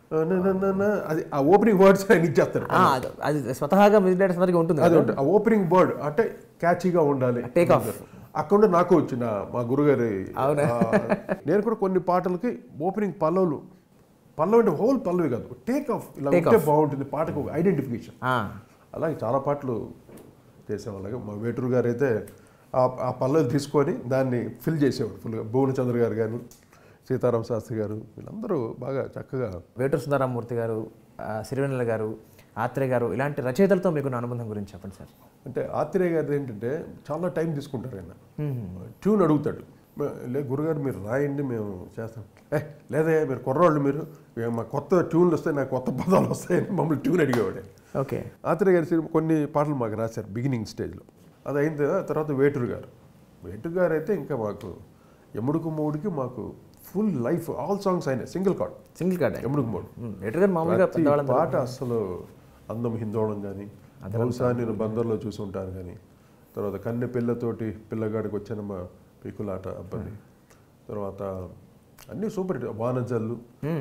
Speaker 2: అది ఆ ఓపెనింగ్ వర్డ్స్ ఆయన ఇచ్చేస్తాడు.
Speaker 1: అది స్వతహాగా మ్యూజిక్ డైరెక్టర్ ఉంటుంది.
Speaker 2: అది ఆ ఓపెనింగ్ వర్డ్ అంటే క్యాచీగా ఉండాలి.
Speaker 1: టేక్ ఆఫ్
Speaker 2: అక్కడ నాకు వచ్చిన మా గురుగారి. నేను కూడా కొన్ని పాటలకి ఓపెనింగ్ పల్లవులు అంటే హోల్ పల్లవి కాదు, టేక్ ఆఫ్ ఇలా ఉంటే బాగుంటుంది పాటకు ఐడెంటిఫికేషన్. అలాగే చాలా పాటలు చేసేవాళ్ళగా. మా వేటూరు గారు అయితే ఆ పల్లవి తీసుకొని దాన్ని ఫిల్ చేసేవాడు ఫుల్గా. భువనచంద్ర గారు కానీ, సీతారామ శాస్త్రి గారు, వీళ్ళందరూ బాగా చక్కగా.
Speaker 1: వేటూరు సుందరరామూర్తి గారు, సిరివెన్నెల గారు, ఆత్రేయ గారు, ఇలాంటి రచయితలతో మీకు అనుబంధం గురించి చెప్పండి సార్.
Speaker 2: అంటే ఆత్రేయ గారు ఏంటంటే చాలా టైం తీసుకుంటారు. ఆయన ట్యూన్ అడుగుతాడు. గురుగారు మీరు రాయండి, మేము చేస్తాం. లేదా మీరు కుర్రాళ్ళు, మీరు మా కొత్త ట్యూన్లు వస్తాయి, నాకు కొత్త పదాలు వస్తాయని మమ్మల్ని ట్యూన్ అడిగేవాడే.
Speaker 1: ఓకే.
Speaker 2: ఆత్రేయ గారు కొన్ని పాటలు మాకు రాశారు బిగినింగ్ స్టేజ్లో. అది అయిన తర్వాత వేటూరు గారు అయితే ఇంకా మాకు ఎముడుకు మూడుకి మాకు ఫుల్ లైఫ్ ఆల్ సాంగ్స్ అయినాయి. సింగిల్ కార్డ్ ఎముడుకు మూడు పాట. అసలు అందం హిందోళం కానీ, బహుశా నేను బందర్లో చూసి ఉంటాను కానీ, తర్వాత కన్నె పిల్లతోటి పిల్లగాడికి వచ్చిన మా పీకులాట అబ్బాయి, తర్వాత అన్ని సూపర్ హిట్. వానజల్లు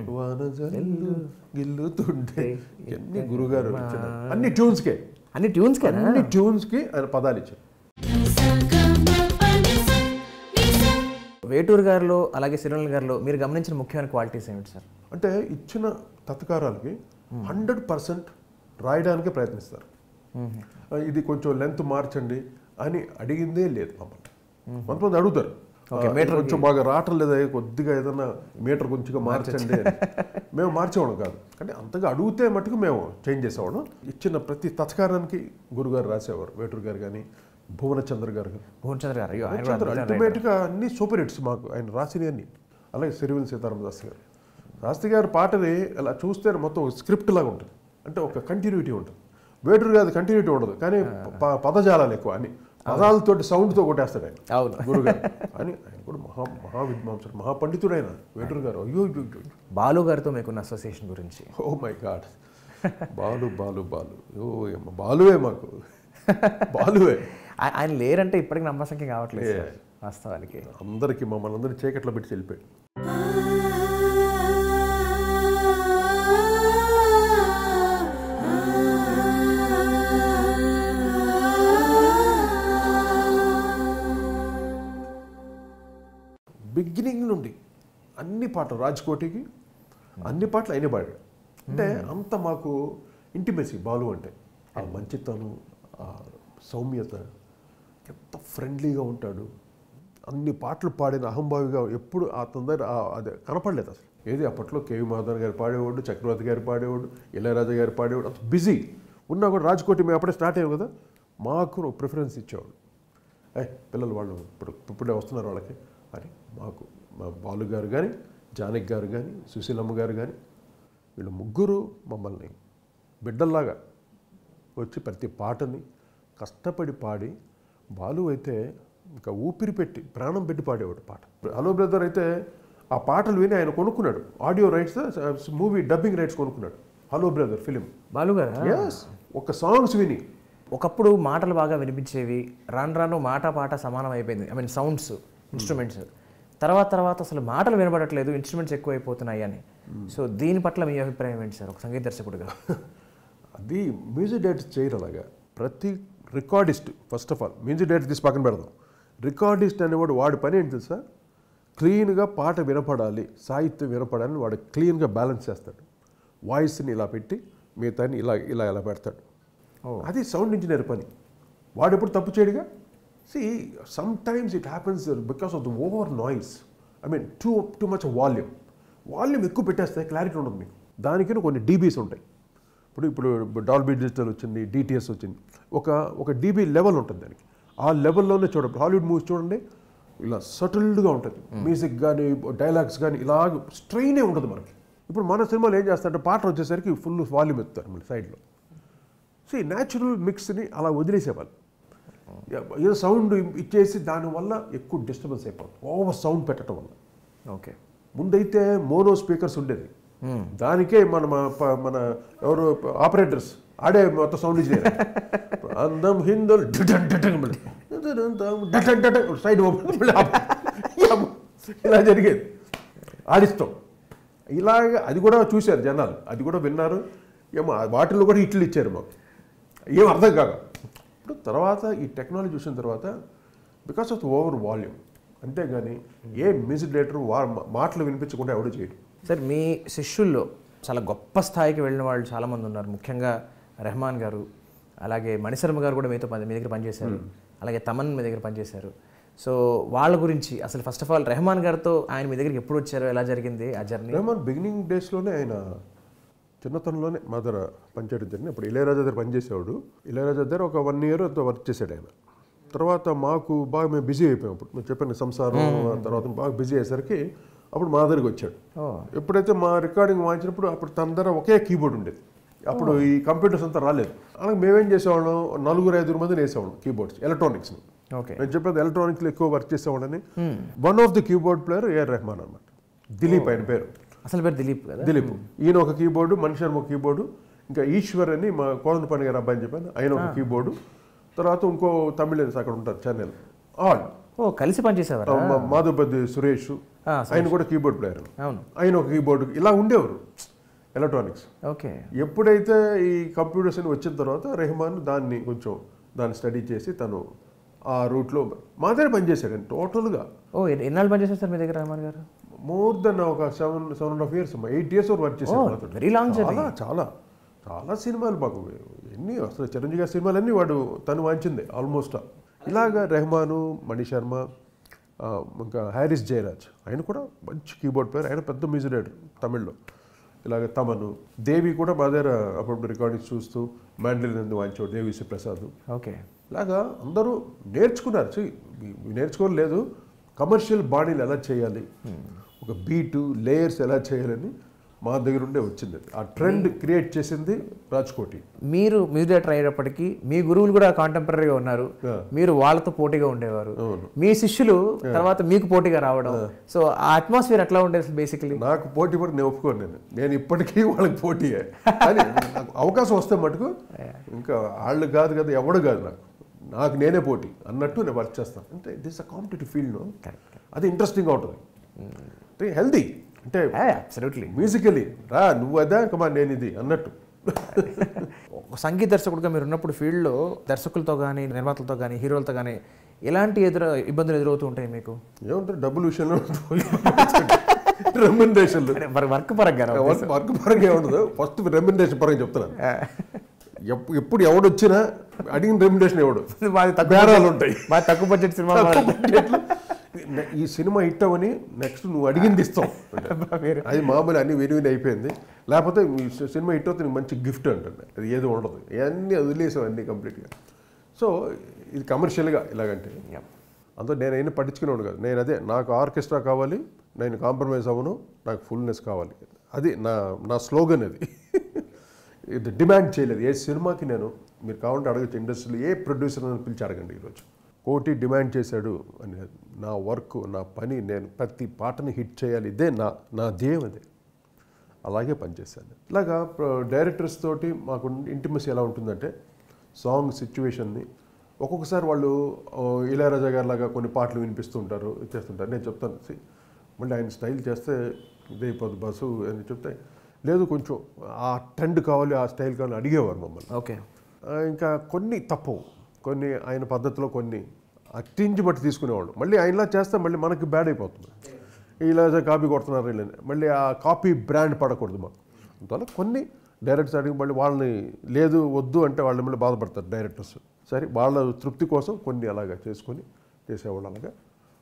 Speaker 2: గిల్లుతుంటే అన్ని గురుగారు అన్ని ట్యూన్స్కి ఆయన పదాలు ఇచ్చారు.
Speaker 1: వేటూరు గారిలో అలాగే సిరివెన్నెల గారిలో మీరు గమనించిన ముఖ్యమైన క్వాలిటీస్ ఏమిటి సార్?
Speaker 2: అంటే ఇచ్చిన తత్కారాలకి 100% రాయడానికి ప్రయత్నిస్తారు. ఇది కొంచెం లెంత్ మార్చండి అని అడిగిందే లేదు మమ్మల్ని. కొంతమంది అడుగుతారు, కొంచెం బాగా రావటం లేదా, కొద్దిగా ఏదన్నా మీటర్ కొంచెంగా మార్చండి. మేము మార్చేవాళ్ళం కాదు, కానీ అంతగా అడిగితే మటుకు మేము చేంజ్ చేసేవాళ్ళం. ఇచ్చిన ప్రతి తత్కారానికి గురుగారు రాసేవారు. వేటూరు గారు కానీ, భువనచంద్ర గారు అల్టిమేట్గా అన్ని సూపర్ హిట్స్ మాకు ఆయన రాసినవి అన్ని. అలాగే సిరివెన్నెల సీతారామ శాస్త్రి గారి పాటని అలా చూస్తే మొత్తం స్క్రిప్ట్ లాగా ఉంటుంది. అంటే ఒక కంటిన్యూటీ ఉంటుంది. వేటూరు గారి కంటిన్యూటీ ఉండదు, కానీ పదజాలాలు ఎక్కువ అని పదాలతోటి సౌండ్తో కొట్టేస్తాడు ఆయన.
Speaker 1: అవును,
Speaker 2: గురుగారు అని. ఆయన కూడా మహావిద్వాంసుడు, మహాపండితుడు ఆయన వేటూరు గారు. అయ్యో
Speaker 1: బాలు గారితో మీకున్న అసోసియేషన్ గురించి.
Speaker 2: ఓ మై గాడ్, బాలు బాలువే మాకు బాలువే.
Speaker 1: ఆయన లేరంటే ఇప్పటికి నమ్మసంఖ్య కావట్లేదు వాస్తవానికి.
Speaker 2: అందరికీ మమ్మల్ని అందరినీ చీకట్లో పెట్టి వెళ్ళిపోయాడు. బిగినింగ్ నుండి అన్ని పాటలు రాజ్కోటికి అన్ని పాటలు అయిన పాడాడు. అంటే అంత మాకు ఇంటిమెసీ. బాలు అంటే ఆ మంచితనం, ఆ సౌమ్యత, ఎంత ఫ్రెండ్లీగా ఉంటాడు. అన్ని పాటలు పాడిన అహంభావిగా ఎప్పుడు అతని అదే కనపడలేదు అసలు. ఏది అప్పట్లో కేవి మహాదేవన్ గారు పాడేవాడు, చక్రవర్తి గారు పాడేవాడు, ఇళయరాజా గారు పాడేవాడు. అంత బిజీ ఉన్నా కూడా రాజ్కోటి మేము అప్పుడే స్టార్ట్ అయ్యాం కదా, మాకు ప్రిఫరెన్స్ ఇచ్చేవాడు. పిల్లలు వాళ్ళు ఇప్పుడే వస్తున్నారు వాళ్ళకి అని. మాకు మా బాలు గారు కానీ, జానకి గారు కానీ, సుశీలమ్మ గారు కానీ, వీళ్ళు ముగ్గురు మమ్మల్ని బిడ్డల్లాగా వచ్చి ప్రతి పాటని కష్టపడి పాడి. బాలు అయితే ఇంకా ఊపిరి పెట్టి ప్రాణం పెట్టి పాడేవాడు పాట. హలో బ్రదర్ అయితే ఆ పాటలు విని ఆయన కొనుక్కున్నాడు. Audio rights, movie dubbing rights కొనుక్కున్నాడు. Hello brother film Balu garu. ఒక సాంగ్స్ విని.
Speaker 1: ఒకప్పుడు మాటలు బాగా వినిపించేవి, రాను మాట పాట సమానం అయిపోయింది. I mean sounds, instruments. తర్వాత అసలు మాటలు వినబడట్లేదు, ఇన్స్ట్రుమెంట్స్ ఎక్కువ అయిపోతున్నాయి అని. సో దీని పట్ల మీ అభిప్రాయం ఏంటి సార్ ఒక సంగీత దర్శకుడిగా?
Speaker 2: అది మ్యూజిక్ డైరెక్టర్ చేయరు అలాగా. ప్రతి recordist first of all music director తీసి పక్కన పెడదాం. రికార్డిస్ట్ అనేవాడు వాడి పని ఏంటి తెలుసా, క్లీన్గా పాట వినపడాలి, సాహిత్యం వినపడాలని వాడు క్లీన్గా బ్యాలెన్స్ చేస్తాడు. వాయిస్ని ఇలా పెట్టి మిగతాని ఇలా ఇలా ఇలా పెడతాడు. అది సౌండ్ ఇంజనీర్ పని. వాడు ఎప్పుడు తప్పు చేయడుగా. See some times it happens because of the over noise. I mean too much volume ఎక్కువ పెట్టేస్తే క్లారిటీ ఉండదు మీకు. దానికి కొన్ని డీబీస్ ఉంటాయి. ఇప్పుడు డాల్బీ డిజిటల్ వచ్చింది, డిటిఎస్ వచ్చింది. ఒక డీబీ లెవెల్ ఉంటుంది దానికి. ఆ లెవెల్లోనే చూడండి. హాలీవుడ్ మూవీస్ చూడండి, ఇలా సటిల్డ్గా ఉంటుంది. మ్యూజిక్ కానీ డైలాగ్స్ కానీ ఇలాగ స్ట్రెయినే ఉంటుంది మనకి. ఇప్పుడు మన సినిమాలో ఏం చేస్తారంటే పాట వచ్చేసరికి ఫుల్ వాల్యూమ్ ఎత్తారు మళ్ళీ సైడ్లో. సో ఈ న్యాచురల్ మిక్స్ని అలా వదిలేసేవాళ్ళు. ఏదో సౌండ్ ఇచ్చేసి దానివల్ల ఎక్కువ డిస్టర్బెన్స్ అయిపోతుంది, ఓవర్ సౌండ్ పెట్టడం వల్ల.
Speaker 1: ఓకే,
Speaker 2: ముందైతే మోనో స్పీకర్స్ ఉండేది. దానికే మన ఎవరు ఆపరేటర్స్ ఆడే మొత్తం సౌండ్ ఇచ్చేది. అందం హిందోలు సైడ్ ఇలా జరిగేది. ఆడిస్తాం ఇలాగ. అది కూడా చూశారు జనాలు, అది కూడా విన్నారు. ఏమో వాటిల్లో కూడా హిట్లు ఇచ్చారు మాకు, ఏం అర్థం కాక. ఇప్పుడు తర్వాత ఈ టెక్నాలజీ చూసిన తర్వాత because of the over volume, అంతేగాని ఏ మ్యూజిక్ డైరెక్టర్ మాటలు వినిపించకుండా ఎవడో చేయడు.
Speaker 1: సార్, మీ శిష్యుల్లో చాలా గొప్ప స్థాయికి వెళ్ళిన వాళ్ళు చాలామంది ఉన్నారు. ముఖ్యంగా రెహమాన్ గారు, అలాగే మణిశర్మ గారు కూడా మీ దగ్గర పనిచేశారు. అలాగే తమన్ మీ దగ్గర పనిచేశారు. సో వాళ్ళ గురించి అసలు ఫస్ట్ ఆఫ్ ఆల్ రెహమాన్ గారితో ఆయన మీ దగ్గరికి ఎప్పుడు వచ్చారు, ఎలా జరిగింది ఆ జర్నీ?
Speaker 2: రెహమాన్ బిగినింగ్ డేస్లోనే ఆయన చిన్నతనంలోనే మా దగ్గర పనిచేయడం జరిగింది. అప్పుడు ఇళయరాజా దగ్గర పనిచేసేవాడు. ఇళయరాజా దగ్గర ఒక 1 year వర్క్ చేశాడు ఆయన. తర్వాత మాకు బాగా మేము బిజీ అయిపోయాం. అప్పుడు మేము చెప్పిన సంసారం తర్వాత బాగా బిజీ అయ్యేసరికి అప్పుడు మా దగ్గరికి వచ్చాడు. ఎప్పుడైతే మా రికార్డింగ్ వాయించినప్పుడు అప్పుడు తన దగ్గర ఒకే కీబోర్డ్ ఉండేది. అప్పుడు ఈ కంప్యూటర్స్ అంతా రాలేదు. అలాగే మేమేం చేసేవాళ్ళం, 4-5 మందిని వేసేవాళ్ళం కీబోర్డ్స్, ఎలక్ట్రానిక్స్ని. నేను చెప్పేది ఎలక్ట్రానిక్స్లో ఎక్కువ వర్క్ చేసేవాళ్ళని. One of the keyboard player A R Rahman అన్నమాట. దిలీప్ ఆయన పేరు.
Speaker 1: అసలు పేరు దిలీప్ కదా?
Speaker 2: దిలీప్. ఈయన ఒక కీబోర్డు, మణిశర్మ ఒక కీబోర్డు, ఇంకా ఈశ్వర్ అని మా కోదండ పండుగ గారు అబ్బాయి అని చెప్పాను, ఆయన ఒక కీబోర్డు. తర్వాత ఇంకో తమిళన్స్ అక్కడ ఉంటారు చెన్నైలో. ఆల్
Speaker 1: కలిసి పనిచేసేవారు.
Speaker 2: మాధవపతి సురేష్ ఆయన కూడా కీబోర్డ్ ప్లేయర్, ఆయన ఒక కీబోర్డు. ఇలా ఉండేవారు ఎలక్ట్రానిక్స్.
Speaker 1: ఓకే.
Speaker 2: ఎప్పుడైతే ఈ కంప్యూటర్స్ అని వచ్చిన తర్వాత రెహమాన్ దాన్ని స్టడీ చేసి తను ఆ రూట్లో మా దగ్గర పనిచేశాడు టోటల్గా.
Speaker 1: ఎన్నాళ్ళు పనిచేశారు సార్ మీ దగ్గర రెహమాన్ గారు?
Speaker 2: మోర్ దెన్ ఒక 7.5 years, 8 years వర్క్ చేశాడు.
Speaker 1: Very long journey.
Speaker 2: చాలా చాలా సినిమాలు మాకు ఎన్ని అసలు చిరంజీవి గారి సినిమాలన్నీ తను వాయించింది ఆల్మోస్ట్. ఇలాగా రెహమాను, మణిశర్మ, ఇంకా హ్యారిస్ జయరాజ్ ఆయన కూడా మంచి కీబోర్డ్ ప్లేయర్. ఆయన పెద్ద మ్యూజిక్ డైరెక్టర్ తమిళ్లో. ఇలాగ తమను, దేవి కూడా మా దగ్గర అప్పుడు రికార్డింగ్స్ చూస్తూ మ్యాండలిన్ వాయించాడు, దేవిశ్రీ ప్రసాద్.
Speaker 1: ఓకే.
Speaker 2: ఇలాగా అందరూ నేర్చుకున్నారు. నేర్చుకోలేదు, కమర్షియల్ బాడీలు ఎలా చేయాలి, ఒక బీటు లేయర్స్ ఎలా చేయాలని మా దగ్గర ఉండే వచ్చింది. ఆ ట్రెండ్ క్రియేట్ చేసింది రాజ్కోటి.
Speaker 1: మీరు మ్యూజిక్ డైరెక్టర్ అయ్యేటప్పటికి మీ గురువులు కూడా కాంటెంపరీగా ఉన్నారు, మీరు వాళ్ళతో పోటీగా ఉండేవారు. మీ శిష్యులు తర్వాత మీకు పోటీగా రావడం, సో ఆ అట్మాస్ఫియర్ ఎట్లా ఉండేది? బేసికలీ నాకు
Speaker 2: పోటీ పడి నేను ఒప్పుకోను. నేను ఇప్పటికీ వాళ్ళకి పోటీయే. కానీ నాకు అవకాశం వస్తే మటుకు ఇంకా వాళ్ళు కాదు కదా, ఎవడు కాదు, నాకు నేనే పోటీ అన్నట్టు నేను వర్క్ చేస్తాను. అంటే దిస్ అ కాంపిటేటివ్ ఫీల్డ్. అది ఇంట్రెస్టింగ్గా ఉంటుంది, హెల్దీ. అంటే
Speaker 1: అబ్సల్యూట్లీ
Speaker 2: మ్యూజికలీ రా నువ్వు అదా కమా నేను ఇది అన్నట్టు.
Speaker 1: సంగీత దర్శకుడిగా మీరు ఉన్నప్పుడు ఫీల్డ్లో దర్శకులతో కానీ, నిర్మాతలతో కానీ, హీరోలతో కానీ ఎలాంటి ఇబ్బందులు ఎదురవుతూ ఉంటాయి మీకు?
Speaker 2: ఏమంటారు, డబ్బుల విషయంలో రెమ్యునరేషన్లు.
Speaker 1: వర్క్ పరంగా
Speaker 2: ఏముండదు, ఫస్ట్ రెమ్యునరేషన్ పరంగా చెప్తున్నాను. ఎప్పుడు ఎవడొచ్చినా అడిగిన రెమ్యునరేషన్ ఎవడు, బేరాలు ఉంటాయి.
Speaker 1: తక్కువ బడ్జెట్ సినిమా,
Speaker 2: ఈ సినిమా హిట్ అవని నెక్స్ట్ నువ్వు అడిగింది ఇస్తాం. అది మామూలు అన్ని విని అయిపోయింది. లేకపోతే ఈ సినిమా హిట్ అవుతుంది, నీకు మంచి గిఫ్ట్ అంటుంది. అది ఏదో ఉండదు, ఇవన్నీ వదిలేసాం అన్నీ కంప్లీట్గా. సో ఇది కమర్షియల్గా ఇలాగంటే అంతా నేనైనా పట్టించుకునేవాడు కాదు. నేను అదే, నాకు ఆర్కెస్ట్రా కావాలి, నేను కాంప్రమైజ్ అవ్వను, నాకు ఫుల్నెస్ కావాలి. అది నా స్లోగన్. అది ఇది డిమాండ్ చేయలేదు ఏ సినిమాకి. నేను మీరు కావాలంటే అడగచ్చు, ఇండస్ట్రీలో ఏ ప్రొడ్యూసర్ అని పిలిచి అడగండి. ఈరోజు కోటి డిమాండ్ చేశాడు అని, నా వర్క్, నా పని, నేను ప్రతి పాటని హిట్ చేయాలి, ఇదే నా ధ్యేయం. అదే అలాగే పనిచేశాను. ఇలాగా డైరెక్టర్స్ తోటి మాకు ఇంటిమసీ ఎలా ఉంటుందంటే, సాంగ్ సిచ్యువేషన్ని ఒక్కొక్కసారి వాళ్ళు ఇళయరాజా గారి లాగా కొన్ని పాటలు వినిపిస్తూ ఉంటారు, చేస్తుంటారు. నేను చెప్తాను, మళ్ళీ ఆయన స్టైల్ చేస్తే ఇదే అయిపోద్ది బస్సు అని చెప్తే, లేదు కొంచెం ఆ ట్రెండ్ కావాలి, ఆ స్టైల్ కావాలి అడిగేవారు మమ్మల్ని.
Speaker 1: ఓకే.
Speaker 2: ఇంకా కొన్ని తప్పవు. కొన్ని ఆయన పద్ధతిలో కొన్ని అట్టించి బట్టి తీసుకునేవాళ్ళు. మళ్ళీ ఆయనలా చేస్తే మళ్ళీ మనకి బ్యాడ్ అయిపోతుంది. ఇలా కాపీ కొడుతున్నారు వీళ్ళని, మళ్ళీ ఆ కాపీ బ్రాండ్ పడకూడదు మాకు. అందువల్ల కొన్ని డైరెక్టర్స్ అడిగి మళ్ళీ వాళ్ళని లేదు వద్దు అంటే వాళ్ళ మళ్ళీ బాధపడతారు డైరెక్టర్స్. సరే వాళ్ళ తృప్తి కోసం కొన్ని అలాగా చేసుకొని చేసేవాళ్ళు. అలాగా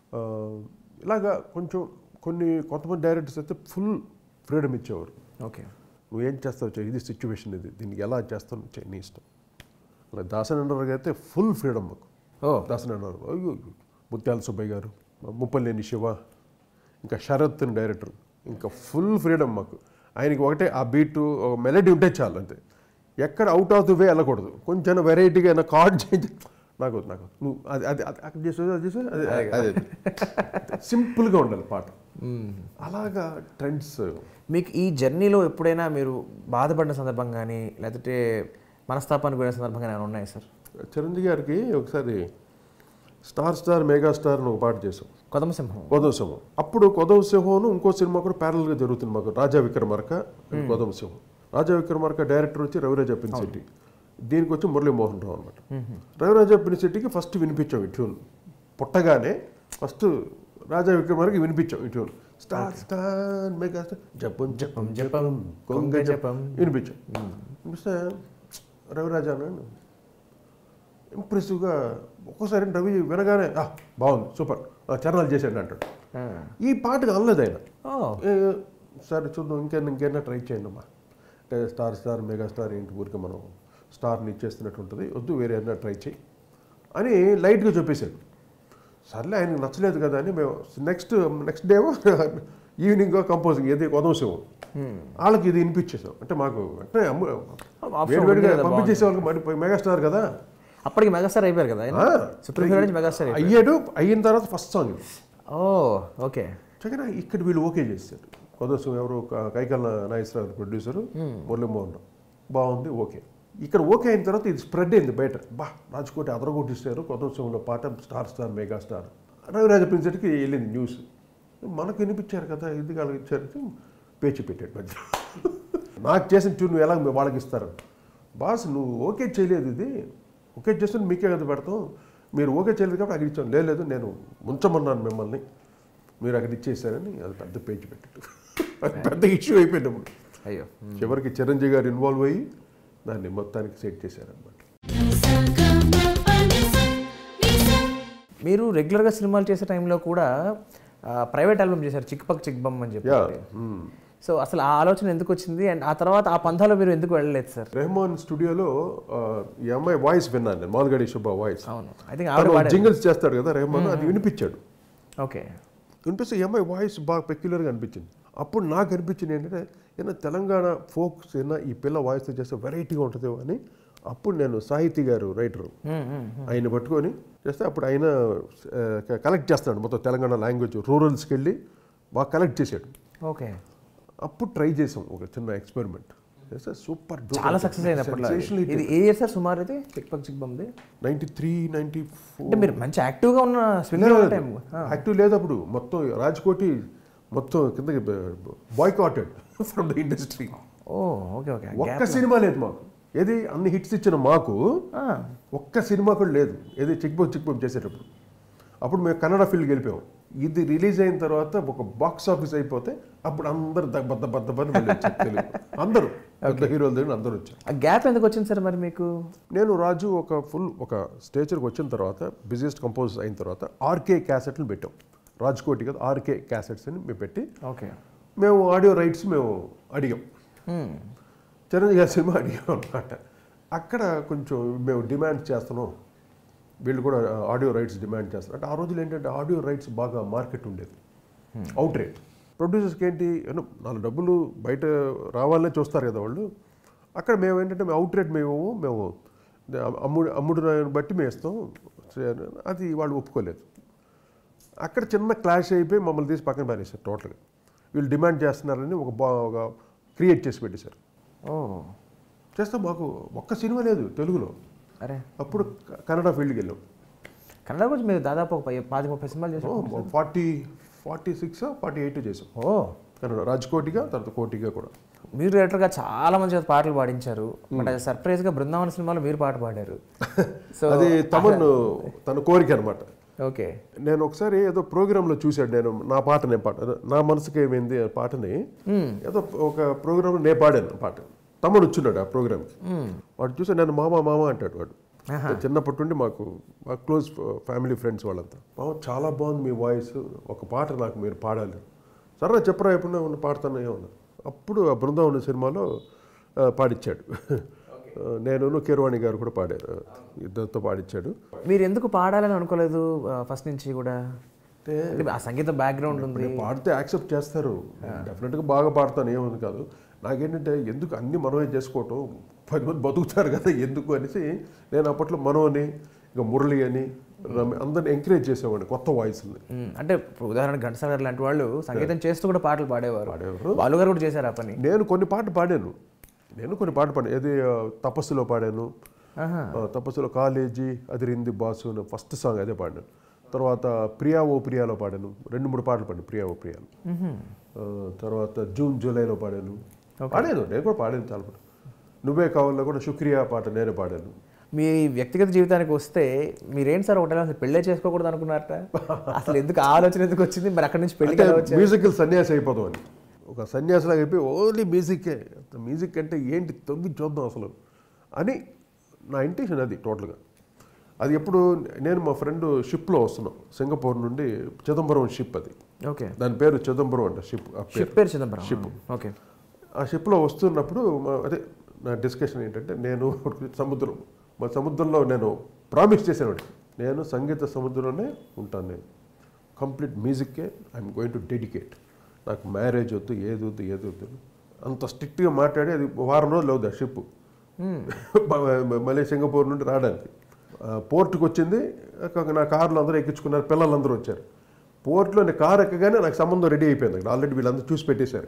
Speaker 2: ఇలాగా కొంచెం కొంతమంది డైరెక్టర్స్ అయితే ఫుల్ ఫ్రీడమ్ ఇచ్చేవారు.
Speaker 1: ఓకే,
Speaker 2: నువ్వేం చేస్తావు చేయి, ఇది సిచ్యువేషన్, ఇది దీనికి ఎలా చేస్తావు చేయి, నీ ఇష్టం. అలా దాసనండర్ అయితే ఫుల్ ఫ్రీడమ్ మాకు. దాసనండర్, అయ్యో ముత్యాల సుబ్బయ్య గారు, ముప్పలేని శివ, ఇంకా శరత్ డైరెక్టర్, ఇంకా ఫుల్ ఫ్రీడమ్ మాకు. ఆయనకి ఒకటే ఆ బీటు మెలడీ ఉంటే చాలు, అంతే. ఎక్కడ అవుట్ ఆఫ్ ది వే వెళ్ళకూడదు. కొంచెం వెరైటీగా అయినా కార్డ్ చేంజ్ నాకు నువ్వు అది అది అక్కడ చేసేది అది చేసేది అదే సింపుల్గా ఉండాలి పాట. అలాగా ట్రెండ్స్.
Speaker 1: మీకు ఈ జర్నీలో ఎప్పుడైనా మీరు బాధపడిన సందర్భం కానీ లేకపోతే మనస్తాపానికి పోయిన సందర్భం కానీ ఏమైనా ఉన్నాయా సార్?
Speaker 2: చిరంజీవి గారికి ఒకసారి స్టార్ మెగాస్టార్ అని ఒక పాట చేసాం, కొదవసింహం. అప్పుడు కొదవసింహం ఇంకో సినిమా కూడా ప్యారల్గా జరుగుతుంది మాకు, రాజా విక్రమార్క కొదవసింహం. రాజా విక్రమార్క డైరెక్టర్ వచ్చి రవిరాజ పినిశెట్టి, దీనికి వచ్చి మురళీమోహన్ రావు అనమాట. రవిరాజ పినిశెట్టికి ఫస్ట్ వినిపించాం ఈ ట్యూన్. పుట్టగానే ఫస్ట్ రాజా విక్రమార్కి వినిపించాం ఈ ట్యూన్. స్టార్ మెగాస్టార్ జపం జపం జపం కొంగ జపం వినిపించాం. వినిపిస్తే రవిరాజా అన్నాడు ఇంప్రెసివ్గా. ఒక్కోసారి రవి వినగానే బాగుంది, సూపర్, చరణాలు చేశాడు అంటాడు. ఈ పాటకు అనలేదు ఆయన. సరే చూద్దాం, ఇంకైనా ట్రై చేయండి అమ్మా. అంటే స్టార్ మెగాస్టార్ ఏంటి ఊరికి మనం స్టార్ని ఇచ్చేస్తున్నట్టు ఉంటుంది, వద్దు వేరే ఏదైనా ట్రై చేయి అని లైట్గా చెప్పేశాడు. సర్లే ఆయనకు నచ్చలేదు కదా అని మేము నెక్స్ట్ డే ఈవినింగ్ కంపోజింగ్ ఏది కొదవసింహం వాళ్ళకి ఇది వినిపించేసాం. అంటే మాకు అంటే వేడివేడిగా పంపించేసే వాళ్ళకి మరి మెగాస్టార్ కదా,
Speaker 1: అప్పటికి మెగాస్టార్ అయిపోయారు కదా మెగాస్టార్
Speaker 2: అయ్యాడు. అయిన తర్వాత ఫస్ట్ సాంగ్ ఇది.
Speaker 1: ఓకే,
Speaker 2: చక్కగా ఇక్కడ వీళ్ళు ఓకే చేశారు. కొదవసింహం ఎవరు కైకల్ నాగేశ్వరరావు ప్రొడ్యూసరు, మురళీమోహన్ రావు, బాగుంది ఓకే. ఇక్కడ ఓకే అయిన తర్వాత ఇది స్ప్రెడ్ అయింది బయట. రాజ్కోటి అదరగొట్టిస్తారు కొదవసింహంలో పాట, స్టార్ మెగాస్టార్. రవిరాజ పినిశెట్టికి వెళ్ళింది న్యూస్, మనకు వినిపించారు కదా, ఇది వాళ్ళకి ఇచ్చారు, పేచి పెట్టాడు మధ్య. నాకు చేసిన ట్యూన్ ఎలా వాళ్ళకి ఇస్తారు, బాస్ నువ్వు ఓకే చేయలేదు, ఇది ఓకే చేస్తే మీకే కదా పెడతాం, మీరు ఓకే చేయలేదు కాబట్టి అక్కడ ఇచ్చాను. లేదు నేను ఉంచమన్నాను మిమ్మల్ని, మీరు అక్కడ ఇచ్చేసారని అది పెద్ద పేచి పెట్టాడు. పెద్ద ఇష్యూ అయిపోయినప్పుడు
Speaker 1: అయ్యో
Speaker 2: చివరికి చిరంజీవి గారు ఇన్వాల్వ్ అయ్యి దాన్ని మొత్తానికి సెట్ చేశారనమాట.
Speaker 1: మీరు రెగ్యులర్గా సినిమాలు చేసే టైంలో కూడా ప్రైవేట్ ఆల్బమ్ చేశారు, చిక్బమ్ అని చెప్పి. సో అసలు ఆ ఆలోచన ఎందుకు వచ్చింది అండ్ ఆ తర్వాత ఆ పంథాలో మీరు ఎందుకు వెళ్ళలేదు సార్?
Speaker 2: రెహమాన్ స్టూడియోలో ఈ అమ్మాయి వాయిస్ విన్నాను నేను, మాల్గడి శుభ వాయిస్.
Speaker 1: అవును, ఐ థింక్
Speaker 2: జింగిల్స్ చేస్తాడు కదా రెహమాన్, అది వినిపించాడు.
Speaker 1: ఓకే,
Speaker 2: వినిపిస్తే ఈ అమ్మాయి వాయిస్ బాగా పెక్యులర్గా అనిపించింది. అప్పుడు నాకు అనిపించింది ఏంటంటే ఏదైనా తెలంగాణ ఫోక్స్ ఏదైనా ఈ పిల్ల వాయిస్తో చేస్తే వెరైటీగా ఉంటుందేమో అని. అప్పుడు నేను సాహితీ గారు రైటరు, ఆయన పట్టుకొని చేస్తే అప్పుడు ఆయన కలెక్ట్ చేస్తున్నాడు మొత్తం తెలంగాణ లాంగ్వేజ్, రూరల్స్కి వెళ్ళి బాగా కలెక్ట్ చేశాడు.
Speaker 1: ఓకే,
Speaker 2: అప్పుడు ట్రై చేసాం ఒక చిన్న ఎక్స్పెరిమెంట్ చేస్తే సూపర్,
Speaker 1: చాలా సక్సెస్ అయింది. ఇది ఏ ఇయర్ సార్ సుమారు? అయితే చిక్బమ్ది
Speaker 2: 93, 94.
Speaker 1: అంటే మీరు మంచి యాక్టివ్గా ఉన్న స్వింగర్ టైం.
Speaker 2: యాక్టివ్ లేదు అప్పుడు, మొత్తం రాజ్కోటి మొత్తం కిందకి boycotted from the industry.
Speaker 1: Okay okay,
Speaker 2: ఒక్క సినిమా లేదు మాకు. ఏది అన్ని హిట్స్ ఇచ్చిన మాకు ఒక్క సినిమా కూడా లేదు. ఏది చిక్బమ్ చేసేటప్పుడు అప్పుడు మేము కన్నడ ఫీల్డ్కి వెళ్ళిపోయాం. ఇది రిలీజ్ అయిన తర్వాత ఒక బాక్స్ ఆఫీస్ అయిపోతే అప్పుడు అందరు అందరూ పెద్ద హీరోలు దగ్గర అందరూ వచ్చారు.
Speaker 1: ఆ గ్యాప్ ఎందుకు వచ్చింది సార్ మరి మీకు?
Speaker 2: నేను రాజు ఒక స్టేచర్కి వచ్చిన తర్వాత బిజియెస్ట్ కంపోజ్ అయిన తర్వాత ఆర్కే క్యాసెట్లు పెట్టాం. రాజ్కోటి కదా, ఆర్కే క్యాసెట్స్ అని మేము పెట్టి మేము ఆడియో రైట్స్ మేము అడిగాం. చిరంజీవి గారి సినిమా అడిగాం అనమాట. అక్కడ కొంచెం మేము డిమాండ్ చేస్తున్నాం, వీళ్ళు కూడా ఆడియో రైట్స్ డిమాండ్ చేస్తారు. అంటే ఆ రోజులు ఏంటంటే ఆడియో రైట్స్ బాగా మార్కెట్ ఉండేది, అవుట్ రేట్. ప్రొడ్యూసర్స్కి ఏంటి 4 డబ్బులు బయట రావాలనే చూస్తారు కదా వాళ్ళు. అక్కడ మేము ఏంటంటే మేము అవుట్ రేట్ మేము అమ్ముడు బట్టి మేము ఇస్తాం, అది వాళ్ళు ఒప్పుకోలేదు. అక్కడ చిన్న క్లాష్ అయిపోయి మమ్మల్ని తీసి పక్కన పారేశారు టోటల్గా. వీళ్ళు డిమాండ్ చేస్తున్నారని ఒక క్రియేట్ చేసి పెట్టేశారు. చేస్తే మాకు ఒక్క సినిమా లేదు తెలుగులో.
Speaker 1: అరే
Speaker 2: అప్పుడు కన్నడ ఫీల్డ్కి వెళ్ళాం.
Speaker 1: కన్నడ గురించి మీరు దాదాపు 25-30 సినిమాలు చేసాం.
Speaker 2: 46, 48 చేసాం. కన్నడ రాజ్కోటిగా, తర్వాత కోటిగా కూడా.
Speaker 1: మీరు డైరెక్టర్గా చాలా మంది చేత పాటలు పాడించారు, బట్ అది సర్ప్రైజ్గా బృందావన సినిమాలో మీరు పాట పాడారు. సో
Speaker 2: అది తన కోరిక అనమాట.
Speaker 1: ఓకే.
Speaker 2: నేను ఒకసారి ఏదో ప్రోగ్రాంలో చూశాడు, నేను నా నా మనసుకి ఏమైంది ఆ పాటని ఏదో ఒక ప్రోగ్రాంలో నేను పాడాను పాట. తమ్ముడు వచ్చున్నాడు ఆ ప్రోగ్రామ్కి. వాడు చూసి నేను మామ అంటాడు. వాడు చిన్నప్పటి నుండి మాకు క్లోజ్ ఫ్యామిలీ ఫ్రెండ్స్ వాళ్ళంతా. మామ చాలా బాగుంది మీ వాయిస్, ఒక పాట నాకు మీరు పాడాలి. సరే చెప్పరా, ఎప్పుడు పాడతాను ఏమన్నా. అప్పుడు ఆ బృందావన సినిమాలో పాడిచ్చాడు. నేను కీరవాణి గారు కూడా పాడారు, ఇద్దరితో పాడిచ్చాడు.
Speaker 1: మీరు ఎందుకు పాడాలని అనుకోలేదు ఫస్ట్ నుంచి కూడా? అంటే ఆ సంగీత బ్యాక్గ్రౌండ్ ఉంది,
Speaker 2: పాడితే యాక్సెప్ట్ చేస్తారు, డెఫినెట్గా బాగా పాడతాను, ఏముంది కాదు. నాకేంటంటే ఎందుకు అన్ని మనమే చేసుకోవటం, 10 మంది బతుకుతారు కదా ఎందుకు అనేసి నేను అప్పట్లో మనోని, ఇక మురళి అని అందరిని ఎంకరేజ్ చేసేవాడిని కొత్త వాయిస్ని.
Speaker 1: అంటే ఉదాహరణ ఘంటసాల గారు లాంటి వాళ్ళు సంగీతం చేస్తూ కూడా పాటలు పాడేవారు. వాళ్ళు గారు కూడా చేశారు ఆ పని.
Speaker 2: నేను కొన్ని పాటలు పాడాను, ఏది తపస్సులో పాడాను. తపస్సులో కాలేజీ అదిరింది బాసు ఫస్ట్ సాంగ్ అదే పాడాను. తర్వాత ప్రియా ఓ ప్రియాలో పాడాను, 2-3 పాటలు పాడాను ప్రియా ఓ ప్రియాలో. తర్వాత జూన్ జూలైలో పాడాను. నేను కూడా పాడాను చాలా పాట. నువ్వే కావాలో కూడా శుక్రియా పాట నేనే పాడాను.
Speaker 1: మీ వ్యక్తిగత జీవితానికి వస్తే మీరేంటి సార్ ఒకటే అసలు పెళ్ళే చేసుకోకూడదు అనుకున్నారట? అసలు ఎందుకు ఆలోచన ఎందుకు వచ్చింది? మరి అక్కడి నుంచి పెళ్లి
Speaker 2: మ్యూజికల్ సన్యాసి అయిపోతాం అని, ఒక సన్యాసిలాగా అయిపోయి ఓన్లీ మ్యూజిక్ అంటే ఏంటి తొంగి చూద్దాం అసలు అని నా ఇంటెన్షన్. అది టోటల్గా అది ఎప్పుడు నేను మా ఫ్రెండ్ షిప్లో వస్తున్నాం సింగపూర్ నుండి, చిదంబరం షిప్ అది.
Speaker 1: ఓకే.
Speaker 2: దాని పేరు చిదంబరం అంట, షిప్
Speaker 1: పేరు చిదంబరం షిప్. ఓకే.
Speaker 2: ఆ షిప్లో వస్తున్నప్పుడు అదే నా డిస్కషన్ ఏంటంటే, నేను సముద్రంలో నేను ప్రామిస్ చేశాను, నేను సంగీత సముద్రంలోనే ఉంటాను, నేను కంప్లీట్ మ్యూజిక్కే ఐఎమ్ గోయింగ్ టు డెడికేట్, నాకు మ్యారేజ్ వద్దు, ఏది వద్దు అంత స్ట్రిక్ట్గా మాట్లాడి అది వారం రోజులు అవుతుంది ఆ షిప్ మళ్ళీ సింగపూర్ నుండి రావడానికి. పోర్టుకు వచ్చింది, నా కారులో అందరూ ఎక్కించుకున్నారు, పిల్లలందరూ వచ్చారు. పోర్ట్లో నేను కారు ఎక్కగానే నాకు సంబంధం రెడీ అయిపోయింది అక్కడ, ఆల్రెడీ వీళ్ళందరూ చూసి పెట్టేశారు.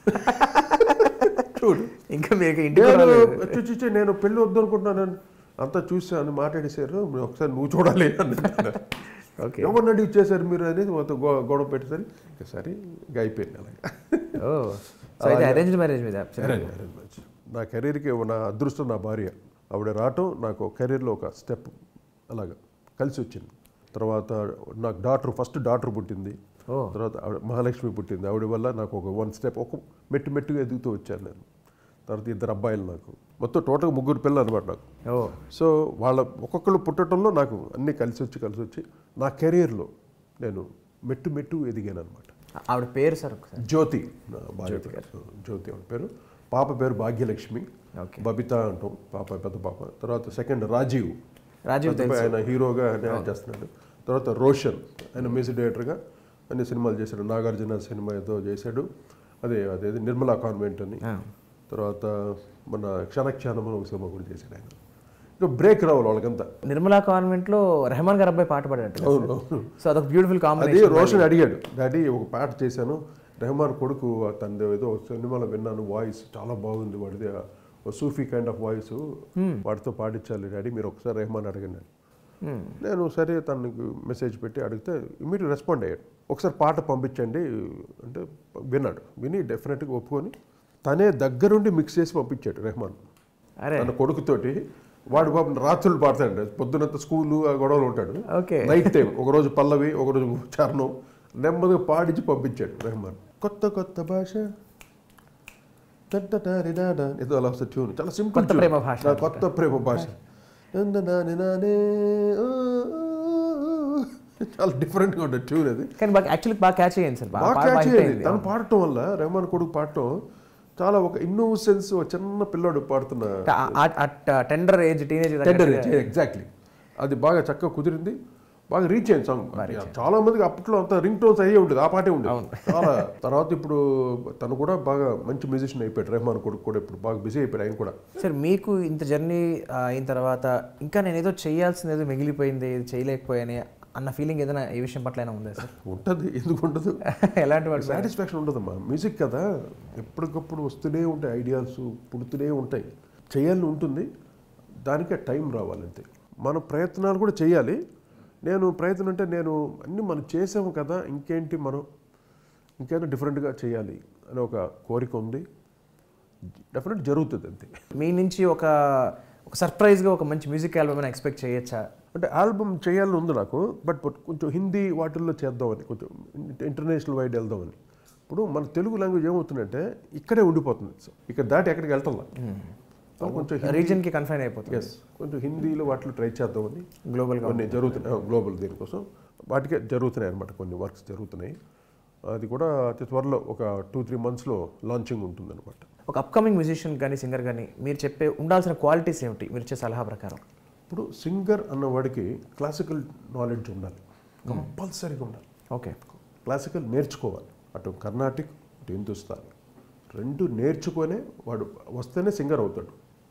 Speaker 2: చూడు ఇంకా నేను పెళ్ళి వద్దు అనుకుంటున్నాను, అంతా చూసాను మాట్లాడేశారు, ఒకసారి నువ్వు చూడాలి అన్నారు. ఎవరిని అడిగి ఇచ్చేసారు మీరు అనేది మొత్తం గొడవ పెట్టేసరి, ఇంకా సరే ఇంకా అయిపోయింది అలాగే.
Speaker 1: అరేంజ్డ్ మ్యారేజ్ మీద
Speaker 2: నా కెరీర్కి నా అదృష్టం నా భార్య, ఆవిడ రావటం నాకు కెరీర్లో ఒక స్టెప్ అలాగా కలిసి వచ్చింది. తర్వాత నాకు ఫస్ట్ డాటర్ పుట్టింది, తర్వాత మహాలక్ష్మి పుట్టింది. ఆవిడ వల్ల నాకు ఒక 1 స్టెప్, ఒక మెట్టుగా ఎదుగుతూ వచ్చాను నేను. తర్వాత 2 అబ్బాయిలు, నాకు మొత్తం టోటల్గా 3 పిల్లలు అనమాట నాకు. సో వాళ్ళ ఒక్కొక్కరు పుట్టడంలో నాకు అన్నీ కలిసి వచ్చి నా కెరీర్లో నేను మెట్టు ఎదిగాను అనమాట.
Speaker 1: ఆవిడ పేరు సార్?
Speaker 2: జ్యోతి, నా భార్య జ్యోతి ఆవిడ పేరు. పాప పేరు భాగ్యలక్ష్మి, బబిత అంటాం పాప, పెద్ద పాప. తర్వాత సెకండ్ రాజీవ్ ఆయన హీరోగా చేస్తున్నాడు. తర్వాత రోషన్, ఆయన మ్యూజిక్ డైరెక్టర్గా అన్ని సినిమాలు చేశాడు, నాగార్జున సినిమా ఏదో చేశాడు, అదే నిర్మలా కాన్వెంట్ అని. తర్వాత మన క్షణక్షణం ఒక సినిమా కూడా చేశాడు ఆయన. ఇంకా బ్రేక్ రావాలి వాళ్ళకంతా.
Speaker 1: నిర్మలా కాన్వెంట్లో రెహమాన్ గారు అబ్బాయి పాట పాడాడు. సో అదొక బ్యూటిఫుల్ కాంబినేషన్.
Speaker 2: అది రోషన్ అడిగాడు, డాడీ ఒక పాట చేశాను, రెహమాన్ కొడుకు తనది ఏదో సినిమాలో విన్నాను, వాయిస్ చాలా బాగుంది వాడిది, సూఫీ కైండ్ ఆఫ్ వాయిస్, వాడితో పాడించాలి డాడీ, మీరు ఒకసారి రెహమాన్ అడగండి. నేను సరే తనకు మెసేజ్ పెట్టి అడిగితే ఇమ్మీడియట్ రెస్పాండ్ అయ్యాడు, ఒకసారి పాట పంపించండి అంటే విన్నాడు. విని డెఫినెట్గా ఒప్పుకొని తనే దగ్గరుండి మిక్స్ చేసి పంపించాడు రెహమాన్ తన కొడుకుతోటి. వాడు పాపం రాత్రులు పాడతాడు, పొద్దునంత స్కూలు ఆ గొడవలు ఉంటాడు, నైట్ టైం ఒకరోజు పల్లవి ఒకరోజు చరణం నెమ్మదిగా పాడించి పంపించాడు రెహమాన్. కొత్త భాష ఏదో అలా వస్తుంది ట్యూన్, చాలా సింపుల్, కొత్త ప్రేమ భాష, చాలా డిఫరెంట్గా ఉంటుంది ట్యూన్ అది. తను పాడటం వల్ల, రెహమాన్ కొడుకు పాడటం చాలా ఒక ఇన్నోసెన్స్, చిన్న పిల్లాడు పాడుతున్న
Speaker 1: టెండర్ ఏజ్,
Speaker 2: ఎగ్జాక్ట్లీ అది బాగా చక్కగా కుదిరింది, బాగా రీచ్ అయింది సాంగ్. చాలా మందికి అప్పట్లో అంత రింగ్ టోన్స్ అయ్యే ఉంటుంది, ఆ పాటే ఉండేది చాలా. తర్వాత ఇప్పుడు తను కూడా బాగా మంచి మ్యూజిషియన్ అయిపోయాడు, రెహమాన్ కొడుకు కూడా ఇప్పుడు బాగా బిజీ అయిపోయాడు ఆయన కూడా.
Speaker 1: సార్ మీకు ఇంత జర్నీ అయిన తర్వాత ఇంకా నేను ఏదో చేయాల్సింది, ఏదో మిగిలిపోయింది, ఇది చేయలేకపోయాను అన్న ఫీలింగ్ ఏదైనా ఈ విషయం పట్ల అయినా ఉందా సార్?
Speaker 2: ఉంటుంది, ఎందుకు ఉండదు,
Speaker 1: ఎలాంటి వాటి
Speaker 2: సాటిస్ఫాక్షన్ ఉండదమ్మా. మ్యూజిక్ కదా, ఎప్పటికప్పుడు వస్తూనే ఉంటాయి ఐడియాస్, పుడుతూనే ఉంటాయి, చేయాలని ఉంటుంది, దానికే టైం రావాలంతే. మన ప్రయత్నాలు కూడా చేయాలి. నేను ప్రయత్నం అంటే నేను అన్నీ మనం చేసాము కదా, ఇంకేంటి మనం ఇంకేదో డిఫరెంట్గా చేయాలి అనే ఒక కోరిక ఉంది. డెఫినెట్ జరుగుతుంది అంతే.
Speaker 1: మీ నుంచి ఒక సర్ప్రైజ్గా ఒక మంచి మ్యూజిక్ ఆల్బమ్ అని ఎక్స్పెక్ట్ చేయొచ్చా?
Speaker 2: అంటే ఆల్బమ్ చేయాలని ఉంది నాకు, బట్ కొంచెం హిందీ వాటిల్లో చేద్దామని, కొంచెం ఇంటర్నేషనల్ వైడ్ వెళ్దామని. ఇప్పుడు మన తెలుగు లాంగ్వేజ్ ఏమవుతుందంటే ఇక్కడే ఉండిపోతుంది, ఇక్కడ దాటి ఎక్కడికి వెళ్తాం. కొంచెం
Speaker 1: రీజన్కి కన్ఫైన్ అయిపోతుంది.
Speaker 2: ఎస్, కొంచెం హిందీలో వాటిలో ట్రై చేద్దామని
Speaker 1: గ్లోబల్గా
Speaker 2: కొన్ని జరుగుతున్నాయి. గ్లోబల్ దీనికోసం వాటికే జరుగుతున్నాయి అనమాట, కొన్ని వర్క్స్ జరుగుతున్నాయి. అది కూడా అతి త్వరలో ఒక 2-3 monthsలో లాంచింగ్ ఉంటుందన్నమాట.
Speaker 1: ఒక అప్కమింగ్ మ్యూజిషియన్ కానీ సింగర్ కానీ మీరు చెప్పే ఉండాల్సిన క్వాలిటీస్ ఏమిటి మీరు ఇచ్చే సలహా ప్రకారం?
Speaker 2: ఇప్పుడు సింగర్ అన్నవాడికి క్లాసికల్ నాలెడ్జ్ ఉండాలి, కంపల్సరీగా ఉండాలి.
Speaker 1: ఓకే,
Speaker 2: క్లాసికల్ నేర్చుకోవాలి, అటు కర్ణాటిక్ ఇటు హిందుస్థానీ రెండు నేర్చుకొనే వాడు వస్తేనే సింగర్ అవుతాడు.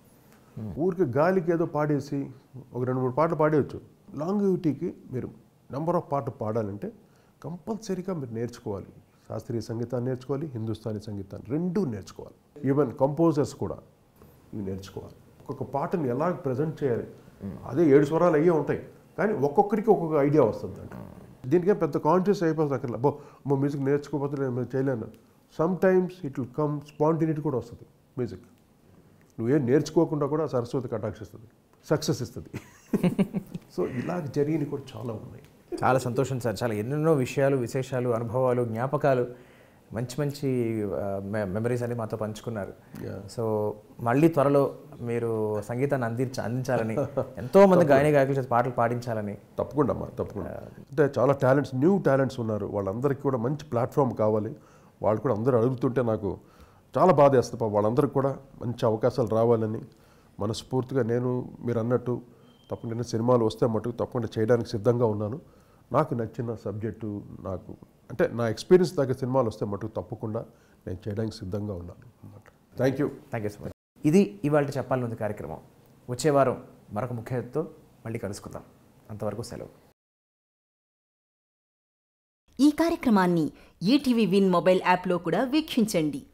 Speaker 2: ఊరికి గాలికి ఏదో పాడేసి ఒక 2-3 పాటలు పాడేయచ్చు. లాంగివిటీకి మీరు నెంబర్ ఆఫ్ పాటలు పాడాలంటే కంపల్సరీగా మీరు నేర్చుకోవాలి. శాస్త్రీయ సంగీతాన్ని నేర్చుకోవాలి, హిందుస్థానీ సంగీతాన్ని రెండూ నేర్చుకోవాలి. ఈవెన్ కంపోజర్స్ కూడా ఇవి నేర్చుకోవాలి. ఒక్కొక్క పాటని ఎలా ప్రజెంట్ చేయాలి, అదే 7 స్వరాలు అయ్యే ఉంటాయి, కానీ ఒక్కొక్కరికి ఒక్కొక్క ఐడియా వస్తుంది అంట. దీనికే పెద్ద కాన్షియస్ అయిపోతుంది అక్కడ. మా మ్యూజిక్ నేర్చుకోకపోతే నేను చేయలేను. Some times it will come, spontaneity కూడా వస్తుంది మ్యూజిక్. నువ్వేం నేర్చుకోకుండా కూడా సరస్వతి కటాక్షిస్తుంది, సక్సెస్ ఇస్తుంది. సో ఇలాగ జరిగినవి కూడా చాలా ఉన్నాయి.
Speaker 1: చాలా సంతోషం సార్. చాలా ఎన్నెన్నో విషయాలు, విశేషాలు, అనుభవాలు, జ్ఞాపకాలు, మంచి మంచి మెమరీస్ అన్ని మాతో పంచుకున్నారు. సో మళ్ళీ త్వరలో మీరు సంగీతాన్ని అందించాలని, ఎంతోమంది గాయకుల చేత పాటలు పాడించాలని.
Speaker 2: తప్పకుండా అమ్మా, తప్పకుండా. అంటే చాలా టాలెంట్స్, న్యూ టాలెంట్స్ ఉన్నారు, వాళ్ళందరికీ కూడా మంచి ప్లాట్ఫామ్ కావాలి. వాళ్ళు కూడా అందరూ అడుగుతుంటే నాకు చాలా బాధ వేస్తుంది. వాళ్ళందరికీ కూడా మంచి అవకాశాలు రావాలని మనస్ఫూర్తిగా నేను మీరు అన్నట్టు తప్పకుండా సినిమాలు వస్తే మటుకు తప్పకుండా చేయడానికి సిద్ధంగా ఉన్నాను. నాకు నచ్చిన సబ్జెక్టు, నాకు అంటే నా ఎక్స్పీరియన్స్ దగ్గర సినిమాలు వస్తే మటుకు తప్పకుండా నేను చేయడానికి సిద్ధంగా ఉన్నాను అన్నమాట. Thank you
Speaker 1: so much. ఇది ఇవాళ చెప్పాలనుంది కార్యక్రమం. వచ్చే వారం మరొక ముఖ్య అతిథితో మళ్ళీ కలుసుకుందాం. అంతవరకు సెలవు.
Speaker 3: ఈ కార్యక్రమాన్ని ఈటీవీ విన్ మొబైల్ యాప్లో కూడా వీక్షించండి.